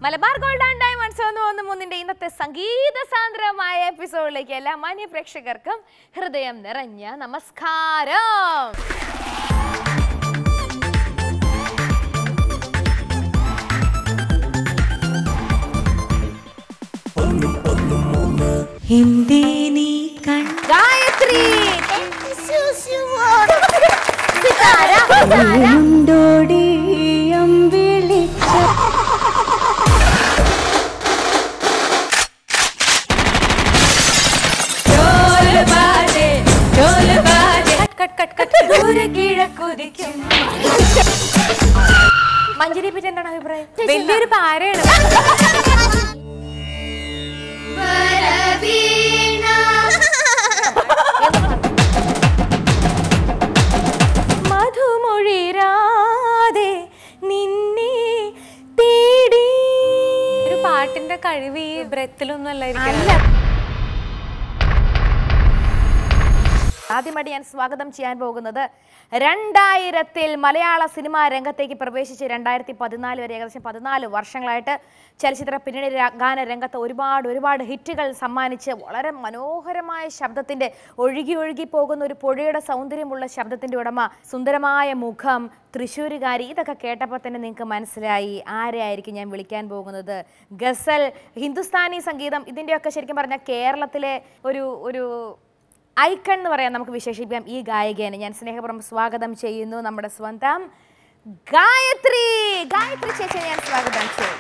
Malabar gold and diamonds Onnum Onnum ഇന്നത്തെ സംഗീത സാന്ദ്രമായ എപ്പിസോഡിലേക്ക് എല്ലാ മാന്യ പ്രേക്ഷകർക്കും ഹൃദയം നിറഞ്ഞ നമസ്കാരം. ഗായത്രി മഞ്ജരിയെ പറ്റി എന്താണ് അഭിപ്രായം? വലിയൊരു പാരയാണ്. മധുമൊഴിരാതെ നിന്നെ തേടി. ഒരു പാട്ടിന്റെ കഴിവ് ഈ ബ്രെത്തിലൊന്നും അല്ലായിരിക്കും. ആദ്യമായിട്ട് ഞാൻ സ്വാഗതം ചെയ്യാൻ പോകുന്നത് 2000-ൽ മലയാള സിനിമാ രംഗത്തേക്ക് പ്രവേശിച്ച് 2014 വരെ ഏകദേശം 14 വർഷങ്ങളായിട്ട് ചലച്ചിത്ര പിന്നണി ഗാന രംഗത്ത് ഒരുപാട് ഹിറ്റുകൾ സമ്മാനിച്ച് വളരെ മനോഹരമായ ശബ്ദത്തിൻ്റെ ഒഴുകി പോകുന്ന ഒരു പുഴയുടെ സൗന്ദര്യമുള്ള ശബ്ദത്തിൻ്റെ ഉടമ, സുന്ദരമായ മുഖം, തൃശ്ശൂരുകാരി, ഇതൊക്കെ കേട്ടപ്പോൾ തന്നെ നിങ്ങൾക്ക് മനസ്സിലായി ആരെയായിരിക്കും ഞാൻ വിളിക്കാൻ പോകുന്നത്. ഗസൽ, ഹിന്ദുസ്ഥാനി സംഗീതം, ഇതിൻ്റെയൊക്കെ ശരിക്കും പറഞ്ഞാൽ കേരളത്തിലെ ഒരു ഐക്കൺ എന്ന് പറയാൻ നമുക്ക് വിശേഷിപ്പിക്കാം ഈ ഗായികേനെ. ഞാൻ സ്നേഹപൂർവ്വം സ്വാഗതം ചെയ്യുന്നു നമ്മുടെ സ്വന്തം ഗായത്രി ചേച്ചിയെ ഞാൻ സ്വാഗതം ചെയ്യും.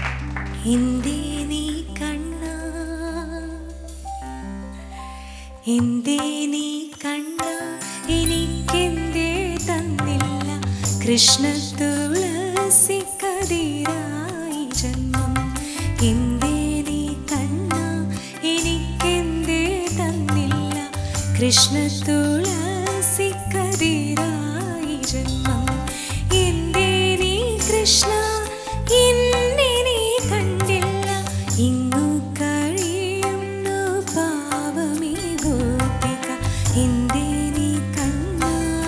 കൃഷ്ണ തുളസി കതിരായി ജന്മം എന്തേ നീ കണ്ണ എനിക്കെന്തേ തന്നില്ല കൃഷ്ണ തുളസി കതിരായി ജന്മം എന്തേ നീ കൃഷ്ണ എന്നെ നീ കണ്ടില്ല ഇങ്ങു കഴിയുന്നു പാവമേ ഗോപിക എന്തേ നീ കണ്ണ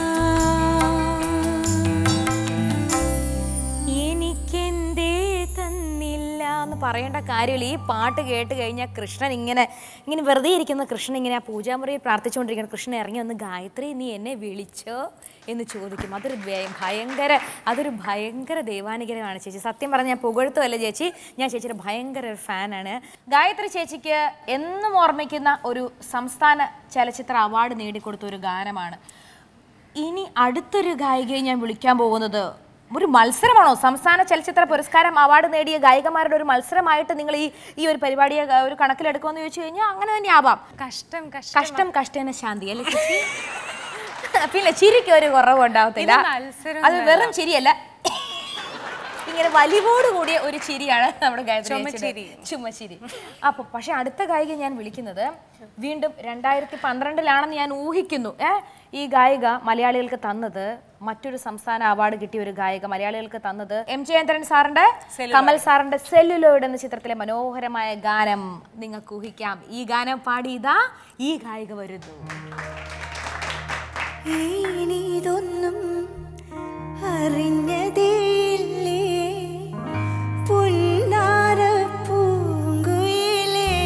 എനിക്കെന്തേ തന്നില്ല എന്ന് പറയേണ്ട കാര്യമില്ല. ഈ പാട്ട് കേട്ട് കഴിഞ്ഞാൽ കൃഷ്ണൻ ഇങ്ങനെ വെറുതെ ഇരിക്കുന്ന കൃഷ്ണൻ ഇങ്ങനെ ആ പൂജാമുറിയിൽ പ്രാർത്ഥിച്ചുകൊണ്ടിരിക്കുന്ന കൃഷ്ണൻ ഇറങ്ങി വന്ന് ഗായത്രി നീ എന്നെ വിളിച്ചോ എന്ന് ചോദിക്കും. അതൊരു ഭയങ്കര ദൈവാനുഗ്രഹമാണ് ചേച്ചി. സത്യം പറഞ്ഞാൽ ഞാൻ പുകഴ്ത്തുമല്ല ചേച്ചി, ഞാൻ ചേച്ചിയുടെ ഭയങ്കര ഒരു ഫാനാണ്. ഗായത്രി ചേച്ചിക്ക് എന്നും ഓർമ്മിക്കുന്ന ഒരു സംസ്ഥാന ചലച്ചിത്ര അവാർഡ് നേടിക്കൊടുത്ത ഒരു ഗാനമാണ്. ഇനി അടുത്തൊരു ഗായികയെ ഞാൻ വിളിക്കാൻ പോകുന്നത് ഒരു മത്സരമാണോ? സംസ്ഥാന ചലച്ചിത്ര പുരസ്കാരം അവാർഡ് നേടിയ ഗായികമാരുടെ ഒരു മത്സരമായിട്ട് നിങ്ങൾ ഈ ഒരു പരിപാടിയെ ഒരു കണക്കിലെടുക്കുമെന്ന് ചോദിച്ചു കഴിഞ്ഞാൽ അങ്ങനെ തന്നെ ആവാം. കഷ്ടം ശാന്തി അല്ലേ ചേച്ചി? പിന്നെ ചിരിക്ക് ഒരു കുറവുണ്ടാവത്തില്ല. അത് വെറും ചിരിയല്ല, ഇങ്ങനെ വലിവോട് കൂടിയ ഒരു ചിരിയാണ് നമ്മുടെ ഗായത്രി ചുമച്ചിരി. അപ്പോൾ പക്ഷെ അടുത്ത ഗായിക ഞാൻ വിളിക്കുന്നത് വീണ്ടും 2012-ലാണെന്ന് ഞാൻ ഊഹിക്കുന്നു. ഈ ഗായിക മലയാളികൾക്ക് തന്നത് മറ്റൊരു സംസ്ഥാന അവാർഡ് കിട്ടിയ ഒരു ഗായിക മലയാളികൾക്ക് തന്നത് എം ജയേന്ദ്രൻ സാറിന്റെ കമൽ സാറിന്റെ സെല്ലുലോയിഡ് എന്ന ചിത്രത്തിലെ മനോഹരമായ ഗാനം നിങ്ങൾക്ക് ഊഹിക്കാം. ഈ ഗാനം പാടിയതാ ഈ ഗായിക വരുന്നു. ഇതൊന്നും അറിഞ്ഞതേയില്ലേ പുന്നാര പൂങ്കുയിലേ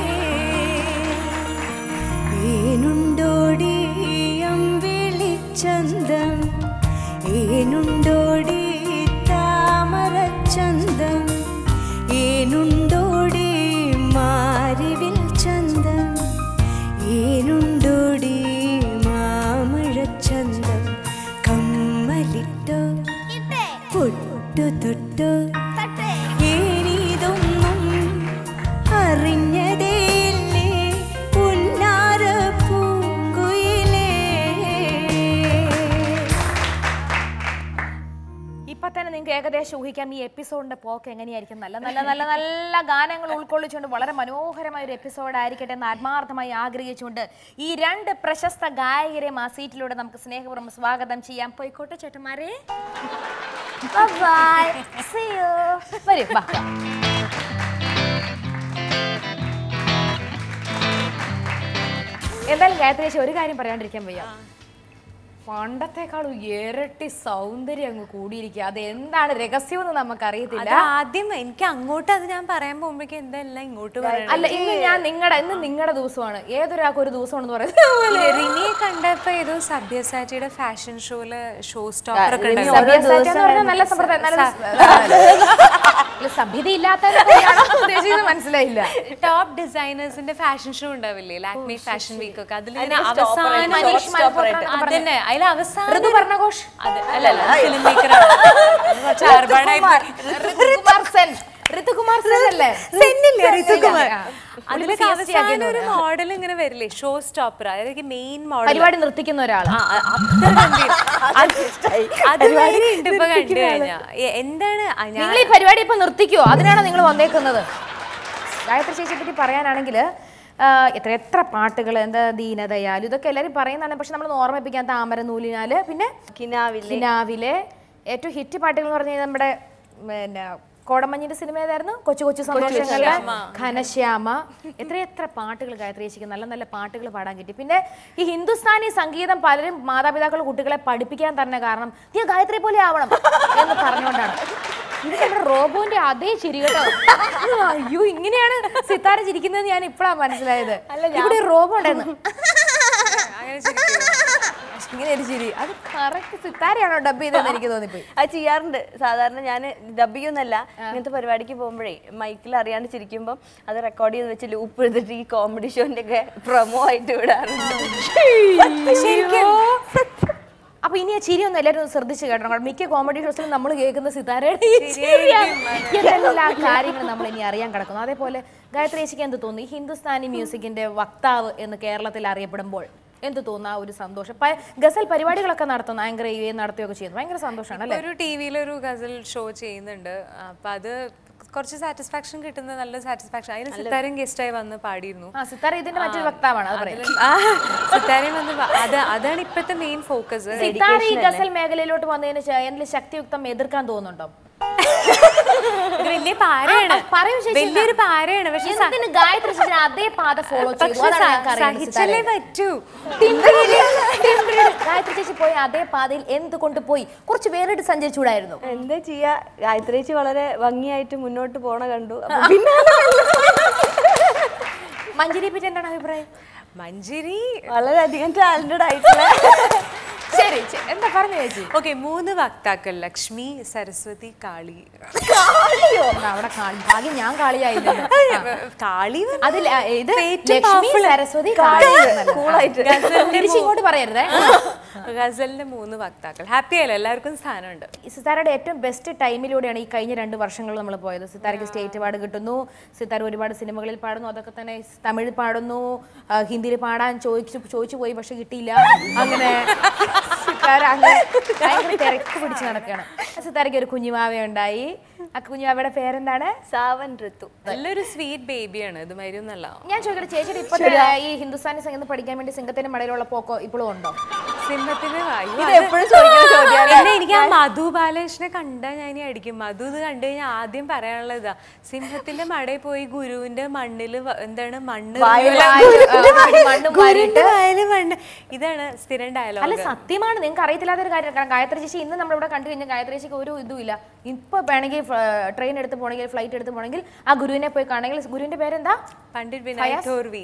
ഏനുണ്ടോടി അമ്പിളിച്ചന്തം ഏനുണ്ടോടി താമരച്ചന്തം ഏനുണ്ടോടി മാരിവിൽ ചന്തം ഏനുണ്ടോടി മാമഴച്ചന്തം കമ്മലിട്ടോ പൊട്ടു തൊട്ടോ ഏനിതൊന്നും അറിഞ്ഞതേയില്ലേ പുന്നാര പൂങ്കുയിലേ. ഇപ്പൊ തന്നെ നിങ്ങൾക്ക് ഏകദേശം ഊഹിക്കാം ഈ എപ്പിസോഡിന്റെ പോക്ക് എങ്ങനെയായിരിക്കും. നല്ല ഗാനങ്ങൾ ഉൾക്കൊള്ളിച്ചുകൊണ്ട് വളരെ മനോഹരമായ ഒരു എപ്പിസോഡ് ആയിരിക്കട്ടെ എന്ന് ആത്മാർത്ഥമായി ആഗ്രഹിച്ചുകൊണ്ട് ഈ 2 പ്രശസ്ത ഗായകരെയും ആ സീറ്റിലൂടെ നമുക്ക് സ്നേഹപൂർവ്വം സ്വാഗതം ചെയ്യാം. പോയിക്കോട്ടെ ചേട്ടന്മാരെ. Bye see you. വരൂ ബാ. എന്തായാലും ഗായത്രി ചേച്ചി ഒരു കാര്യം പറയാണ്ടിരിക്കാൻ വയ്യ. പണ്ടത്തെക്കാളും ഇരട്ടി സൗന്ദര്യം അങ്ങ് കൂടിയിരിക്കുക. അത് എന്താണ് രഹസ്യം എന്ന് നമുക്കറിയത്തില്ല. ആദ്യം എനിക്ക് അങ്ങോട്ട് അത് ഞാൻ പറയാൻ പോകുമ്പോഴേക്കും എന്തെല്ലാം ഇങ്ങോട്ട് പറയാം. അല്ല, ഇന്ന് നിങ്ങളുടെ ദിവസമാണ്. ഏതൊരാൾക്കും ഒരു ദിവസമാണെന്ന് പറയുന്നത്. റിമിയെ കണ്ടപ്പോ ഏതോ സഭ്യസാച്ചിയുടെ ഫാഷൻ ഷോയില് ഷോ സ്റ്റോപ്പർ ഒക്കെ സഭ്യത ഇല്ലാത്ത മനസ്സിലായില്ല. ടോപ്പ് ഡിസൈനേഴ്സിന്റെ ഫാഷൻ ഷോ ഉണ്ടാവില്ലേ, ലാക്മി ഫാഷൻ വീക്ക് ഒക്കെ, അതിൽ അതന്നെ അതിൽ അവസാനം ഒരു മോഡൽ ഇങ്ങനെ വരില്ലേ, ഷോ സ്റ്റോപ്പർ, അതായത് മെയിൻ മോഡൽ, പരിപാടി നിർത്തിക്കുന്ന ഒരാൾ. ഇപ്പൊ കണ്ടു കഴിഞ്ഞാ എന്താണ് നിങ്ങൾ ഈ പരിപാടി ഇപ്പൊ നിർത്തിക്കോ? അതിനാണോ നിങ്ങൾ വന്നേക്കുന്നത്? ഗായത്രി ചേച്ചിയെ പറ്റി പറയാനാണെങ്കിൽ എത്ര പാട്ടുകൾ, എന്താ ദീനദയാൽ, ഇതൊക്കെ എല്ലാവരും പറയുന്നതാണ്. പക്ഷെ നമ്മൾ ഓർമ്മിപ്പിക്കാൻ താമര നൂലിനാല്, പിന്നെ കിനാവിലെ ഏറ്റവും ഹിറ്റ് പാട്ടുകൾ എന്ന് പറഞ്ഞാൽ നമ്മുടെ പിന്നെ കോടമഞ്ഞിന്റെ സിനിമ ഏതായിരുന്നു? കൊച്ചു കൊച്ചു സന്തോഷങ്ങളിലെ ഘനശ്യാമ. എത്ര പാട്ടുകൾ ഗായത്രി ചേച്ചിക്ക് നല്ല നല്ല പാട്ടുകൾ പാടാൻ കിട്ടി. പിന്നെ ഈ ഹിന്ദുസ്ഥാനി സംഗീതം പലരും മാതാപിതാക്കൾ കുട്ടികളെ പഠിപ്പിക്കാൻ തന്നെ കാരണം നീ ഗായത്രി പോലെ ആവണം എന്ന് പറഞ്ഞുകൊണ്ടാണ്. ഇത് നമ്മുടെ റോബോന്റെ അതേ ചിരി കേട്ടോ. അയ്യോ, ഇങ്ങനെയാണ് സിത്താര ചിരിക്കുന്നത് ഞാൻ ഇപ്പഴാണ് മനസ്സിലായത്. ഇവിടെ റോബോ ഉണ്ടായിരുന്നു ഇങ്ങനെ ഒരു ചിരി. അത് കറക്റ്റ് സിത്താരയാണോ ഡബ് ചെയ്തതെന്ന് എനിക്ക് തോന്നിപ്പോയി. അത് ചെയ്യാറുണ്ട് സാധാരണ. ഞാൻ ഡബ് ചെയ്യുന്നല്ല, ഇങ്ങനത്തെ പരിപാടിക്ക് പോകുമ്പോഴേ മൈക്കിൽ അറിയാണ്ട് ചിരിക്കുമ്പോൾ അത് റെക്കോർഡ് ചെയ്ത് വെച്ച് ലൂപ്പ് എടുത്തിട്ട് ഈ കോമഡി ഷോന്റെ ഒക്കെ പ്രൊമോ ആയിട്ട് വിടാറുണ്ട്. അപ്പൊ ഇനി ആ ചിരിയൊന്നും എല്ലാവരും ശ്രദ്ധിച്ച് കേട്ടോ. മിക്ക കോമഡി ഷോസിലും നമ്മൾ കേൾക്കുന്ന സിത്താരയുടെ എല്ലാ കാര്യങ്ങളും നമ്മൾ ഇനി അറിയാൻ കിടക്കുന്നു. അതേപോലെ ഗായത്രി ചേച്ചിക്ക് എന്ത് തോന്നി ഈ ഹിന്ദുസ്ഥാനി മ്യൂസിക്കിന്റെ വക്താവ് എന്ന് കേരളത്തിൽ അറിയപ്പെടുമ്പോൾ? എന്ത് തോന്നുന്നു ആ ഒരു സന്തോഷം? ഗസൽ പരിപാടികളൊക്കെ നടത്തുന്നു, ആങ്കർ ചെയ്യുകയും നടത്തുകയൊക്കെ ചെയ്യുന്നു. ഭയങ്കര സന്തോഷമാണ് അല്ലേ? ഒരു ടിവിയിലൊരു ഗസൽ ഷോ ചെയ്യുന്നുണ്ട്. അപ്പൊ അത് കുറച്ച് സാറ്റിസ്ഫാക്ഷൻ കിട്ടുന്ന നല്ല സാറ്റിസ്ഫാക്ഷൻ. അതിന് സിത്താരയും ഗസ്റ്റായി വന്ന് പാടിയിരുന്നു. സിത്താര ഇതിന്റെ മറ്റൊരു വക്താവാണ്. സിത്താരയും വന്ന് അതാണ് ഇപ്പോഴത്തെ മെയിൻ ഫോക്കസ്. സിത്താര ഈ ഗസൽ മേഖലയിലോട്ട് വന്നതിന് എന്തെങ്കിലും ശക്തിയുക്തം എതിർക്കാൻ തോന്നുന്നുണ്ടോ? വലിയ പാരയാണ്, വലിയൊരു പാരയാണ്. പക്ഷെ ഗായത്രി അതേ പാത ഫോളോ ചെയ്തു പറ്റൂ. ഗായത്രി ചേച്ചി പോയി അതേ പാതയിൽ എന്തുകൊണ്ട് പോയി? കുറച്ച് വേറിട്ട് സഞ്ചരിച്ചൂടായിരുന്നു? എന്താ ചെയ്യാ, ഗായത്രി ചേച്ചി വളരെ ഭംഗിയായിട്ട് മുന്നോട്ട് പോണ കണ്ടു. മഞ്ജരിയെ പറ്റി എന്താണ് അഭിപ്രായം? മഞ്ജരി വളരെയധികം ടാലന്റഡ് ആയിട്ടുള്ള. ശരി, എന്താ പറഞ്ഞു ചേച്ചി? ഓക്കെ, 3 വക്താക്കൾ: ലക്ഷ്മി, സരസ്വതി, കാളി. അവിടെ ഭാഗ്യം ഞാൻ കാളിയായില്ല. കാളി അതിൽ ഇത് ലക്ഷ്മി, സരസ്വതി, കാളി. ഇങ്ങോട്ട് പറയരുതേ. ഗസലിന്റെ 3 വക്താക്കൾ. ഹാപ്പി ആയല്ലോ, എല്ലാവർക്കും സ്ഥാനമുണ്ട്. സിത്താരയുടെ ഏറ്റവും ബെസ്റ്റ് ടൈമിലൂടെയാണ് ഈ കഴിഞ്ഞ 2 വർഷങ്ങൾ നമ്മൾ പോയത്. സിത്താരയ്ക്ക് സ്റ്റേറ്റ് അവാർഡ് കിട്ടുന്നു, സിത്താര ഒരുപാട് സിനിമകളിൽ പാടുന്നു, അതൊക്കെ തന്നെ തമിഴ് പാടുന്നു, ഹിന്ദിയിൽ പാടാൻ ചോദിച്ചു പോയി, പക്ഷെ കിട്ടിയില്ല. അങ്ങനെ സിത്താര അങ്ങനെ ഭയങ്കര തിരക്ക് പിടിച്ച് നടക്കുകയാണ്. സിത്താരയ്ക്ക് ഒരു കുഞ്ഞുമാവയുണ്ടായി. ആ കുഞ്ഞുമാവയുടെ പേരെന്താണ്? സാവൻ ഋതു. നല്ലൊരു സ്വീറ്റ് ബേബിയാണ്. ഇത് മരുന്നല്ല. ഞാൻ ചോദിക്കട്ടെ, ചേച്ചിയുടെ ഇപ്പോഴത്തെ ഈ ഹിന്ദുസ്ഥാനി സംഗീതം പഠിക്കാൻ വേണ്ടി സിംഗത്തിന്റെ മടയിലുള്ള പോക്കോ ഇപ്പോഴും ഉണ്ടോ? സിംഹത്തിന് എനിക്ക് ആ മധു ബാലകൃഷ്ണനെ കണ്ടാൽ ഞാൻ ഇനി അടിക്കും. മധു ഇത് കണ്ടു കഴിഞ്ഞാൽ ആദ്യം പറയാനുള്ളത് ഇതാ, സിംഹത്തിന്റെ മടയിൽ പോയി ഗുരുവിന്റെ മണ്ണില് എന്താണ് മണ്ണ്. ഇതാണ് സ്ഥിരം ഡയലോഗ്. അല്ല, സത്യമാണ്. നിങ്ങൾക്ക് അറിയത്തില്ലാത്തൊരു കാര്യം. കാരണം ഗായത്രി ചേച്ചി ഇന്ന് നമ്മളിവിടെ കണ്ടു കഴിഞ്ഞാൽ ഗായത്രി ചേച്ചിക്ക് ഒരു ഇതുമില്ല. ഇപ്പൊ വേണമെങ്കിൽ ട്രെയിൻ എടുത്ത് പോകണമെങ്കിൽ, ഫ്ലൈറ്റ് എടുത്ത് പോകണമെങ്കിൽ ആ ഗുരുവിനെ പോയി കാണണമെങ്കിൽ, ഗുരുവിന്റെ പേരെന്താ? പണ്ഡിറ്റ് വിനായക് തോർവി.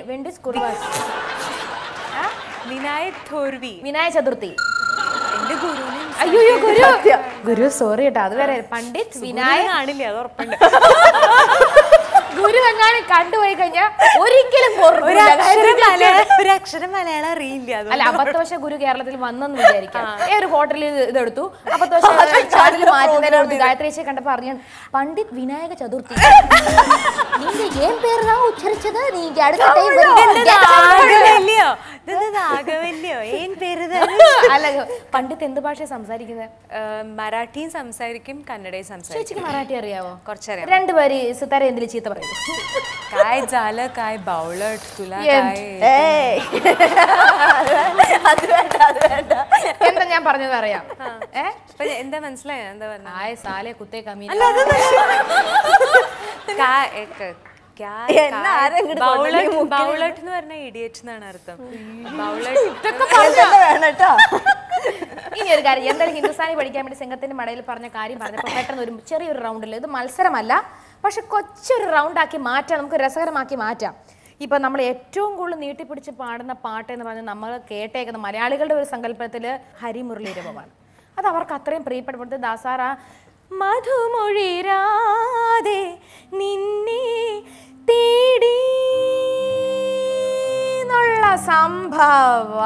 വിനായക് തോർവി, വിനായക ചതുർത്ഥി. എന്റെ ഗുരുവിനെ അയ്യോ ഗുരു സോറി കേട്ടോ, അത് വേറെ. പണ്ഡിറ്റ് വിനായക് ആണില്ലേ, അത് ഉറപ്പുണ്ട്. ഗുരു എങ്ങാനും കണ്ടുപോയി കഴിഞ്ഞാൽ ഒരിക്കലും ഒരു അക്ഷരം മലയാളം അറിയില്ല. അല്ല, 10 വർഷം ഗുരു കേരളത്തിൽ വന്നെന്ന് വിചാരിക്കാം. ഒരു ഹോട്ടലിൽ ഇതെടുത്തു, 10 വർഷം മാറ്റുന്നതിനടുത്ത് ഗായത്രി ചേച്ചിയെ കണ്ടപ്പോ അറിയാൻ പണ്ഡിറ്റ് വിനായക ചതുർത്ഥി. നീങ്ക ഏൻ പേര് ഉച്ചരിച്ചത്? നീങ്ക അടുത്ത അല്ല, പണ്ഡിറ്റ് എന്ത് ഭാഷ സംസാരിക്കുന്നത്? മറാഠിയും സംസാരിക്കും, കന്നഡയും സംസാരിക്കും. ചേച്ചിക്ക് മറാഠി അറിയാവോ? കുറച്ചറിയാം. 2 പേര് സിത്താര എന്തിൽ ചീത്ത പറയും? काय झालं, काय बावळट तुला, काय എന്താ ഞാൻ പറഞ്ഞത് അറിയാം? എന്താ മനസ്സിലായോ? എന്താ പറഞ്ഞ? ആയ സാലെ കുത്തേ കമീന. ബൗളട്ട് എന്ന് പറഞ്ഞ ഇഡിയറ്റ് എന്നാണ് അർത്ഥം. ബൗളട്ട് ഇനി ഒരു കാര്യം, എന്തായാലും ഹിന്ദുസ്ഥാനി പഠിക്കാൻ വേണ്ടി സിംഗത്തിന്റെ മടയിൽ പറഞ്ഞ കാര്യം പറഞ്ഞപ്പോൾ പെട്ടെന്ന് ഒരു ചെറിയൊരു റൗണ്ടിൽ, ഇത് മത്സരമല്ല പക്ഷെ കൊച്ചൊരു റൗണ്ടാക്കി മാറ്റാം, നമുക്ക് രസകരമാക്കി മാറ്റാം. ഇപ്പം നമ്മൾ ഏറ്റവും കൂടുതൽ നീട്ടിപ്പിടിച്ച് പാടുന്ന പാട്ട് എന്ന് പറഞ്ഞാൽ നമ്മൾ കേട്ടേക്കുന്ന മലയാളികളുടെ ഒരു സങ്കല്പത്തിൽ ഹരിമുരളീരവമാണ്. അത് അവർക്ക് അത്രയും പ്രിയപ്പെട്ട ദാസാറ മധുമൊഴിരാതെ നിന്നെ തേടി എന്നുള്ള സംഭവ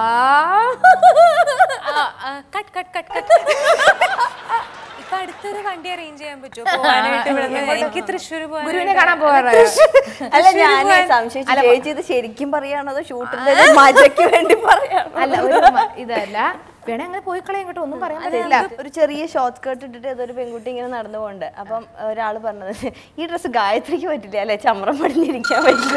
ഇപ്പൊ അടുത്തൊരു വണ്ടി അറേഞ്ച് ചെയ്യാൻ പറ്റുമോ? എനിക്ക് തൃശ്ശൂർ ഗുരുവിനെ കാണാൻ പോകാറ്. അല്ല ഞാൻ സംശയിച്ചു ചേച്ചി ഇത് ശരിക്കും പറയാണോ അതോ ഷൂട്ടിന്റെ മജയ്ക്ക് വേണ്ടി പറയാണോ? അല്ല ഇതല്ല, വേണേ അങ്ങനെ പോയി കളയാൻ കേട്ടോ, ഒന്നും പറയാൻ പറ്റില്ല. ഒരു ചെറിയ ഷോർട്ട് സ്കേർട്ട് ഇട്ടിട്ട് ഏതൊരു പെൺകുട്ടി ഇങ്ങനെ നടന്നു പോകണ്ട്. അപ്പം ഒരാള് പറഞ്ഞത് ഈ ഡ്രസ്സ് ഗായത്രിക്ക് പറ്റില്ല അല്ലെ, ചമ്രം പടിഞ്ഞിരിക്കാൻ പറ്റില്ല.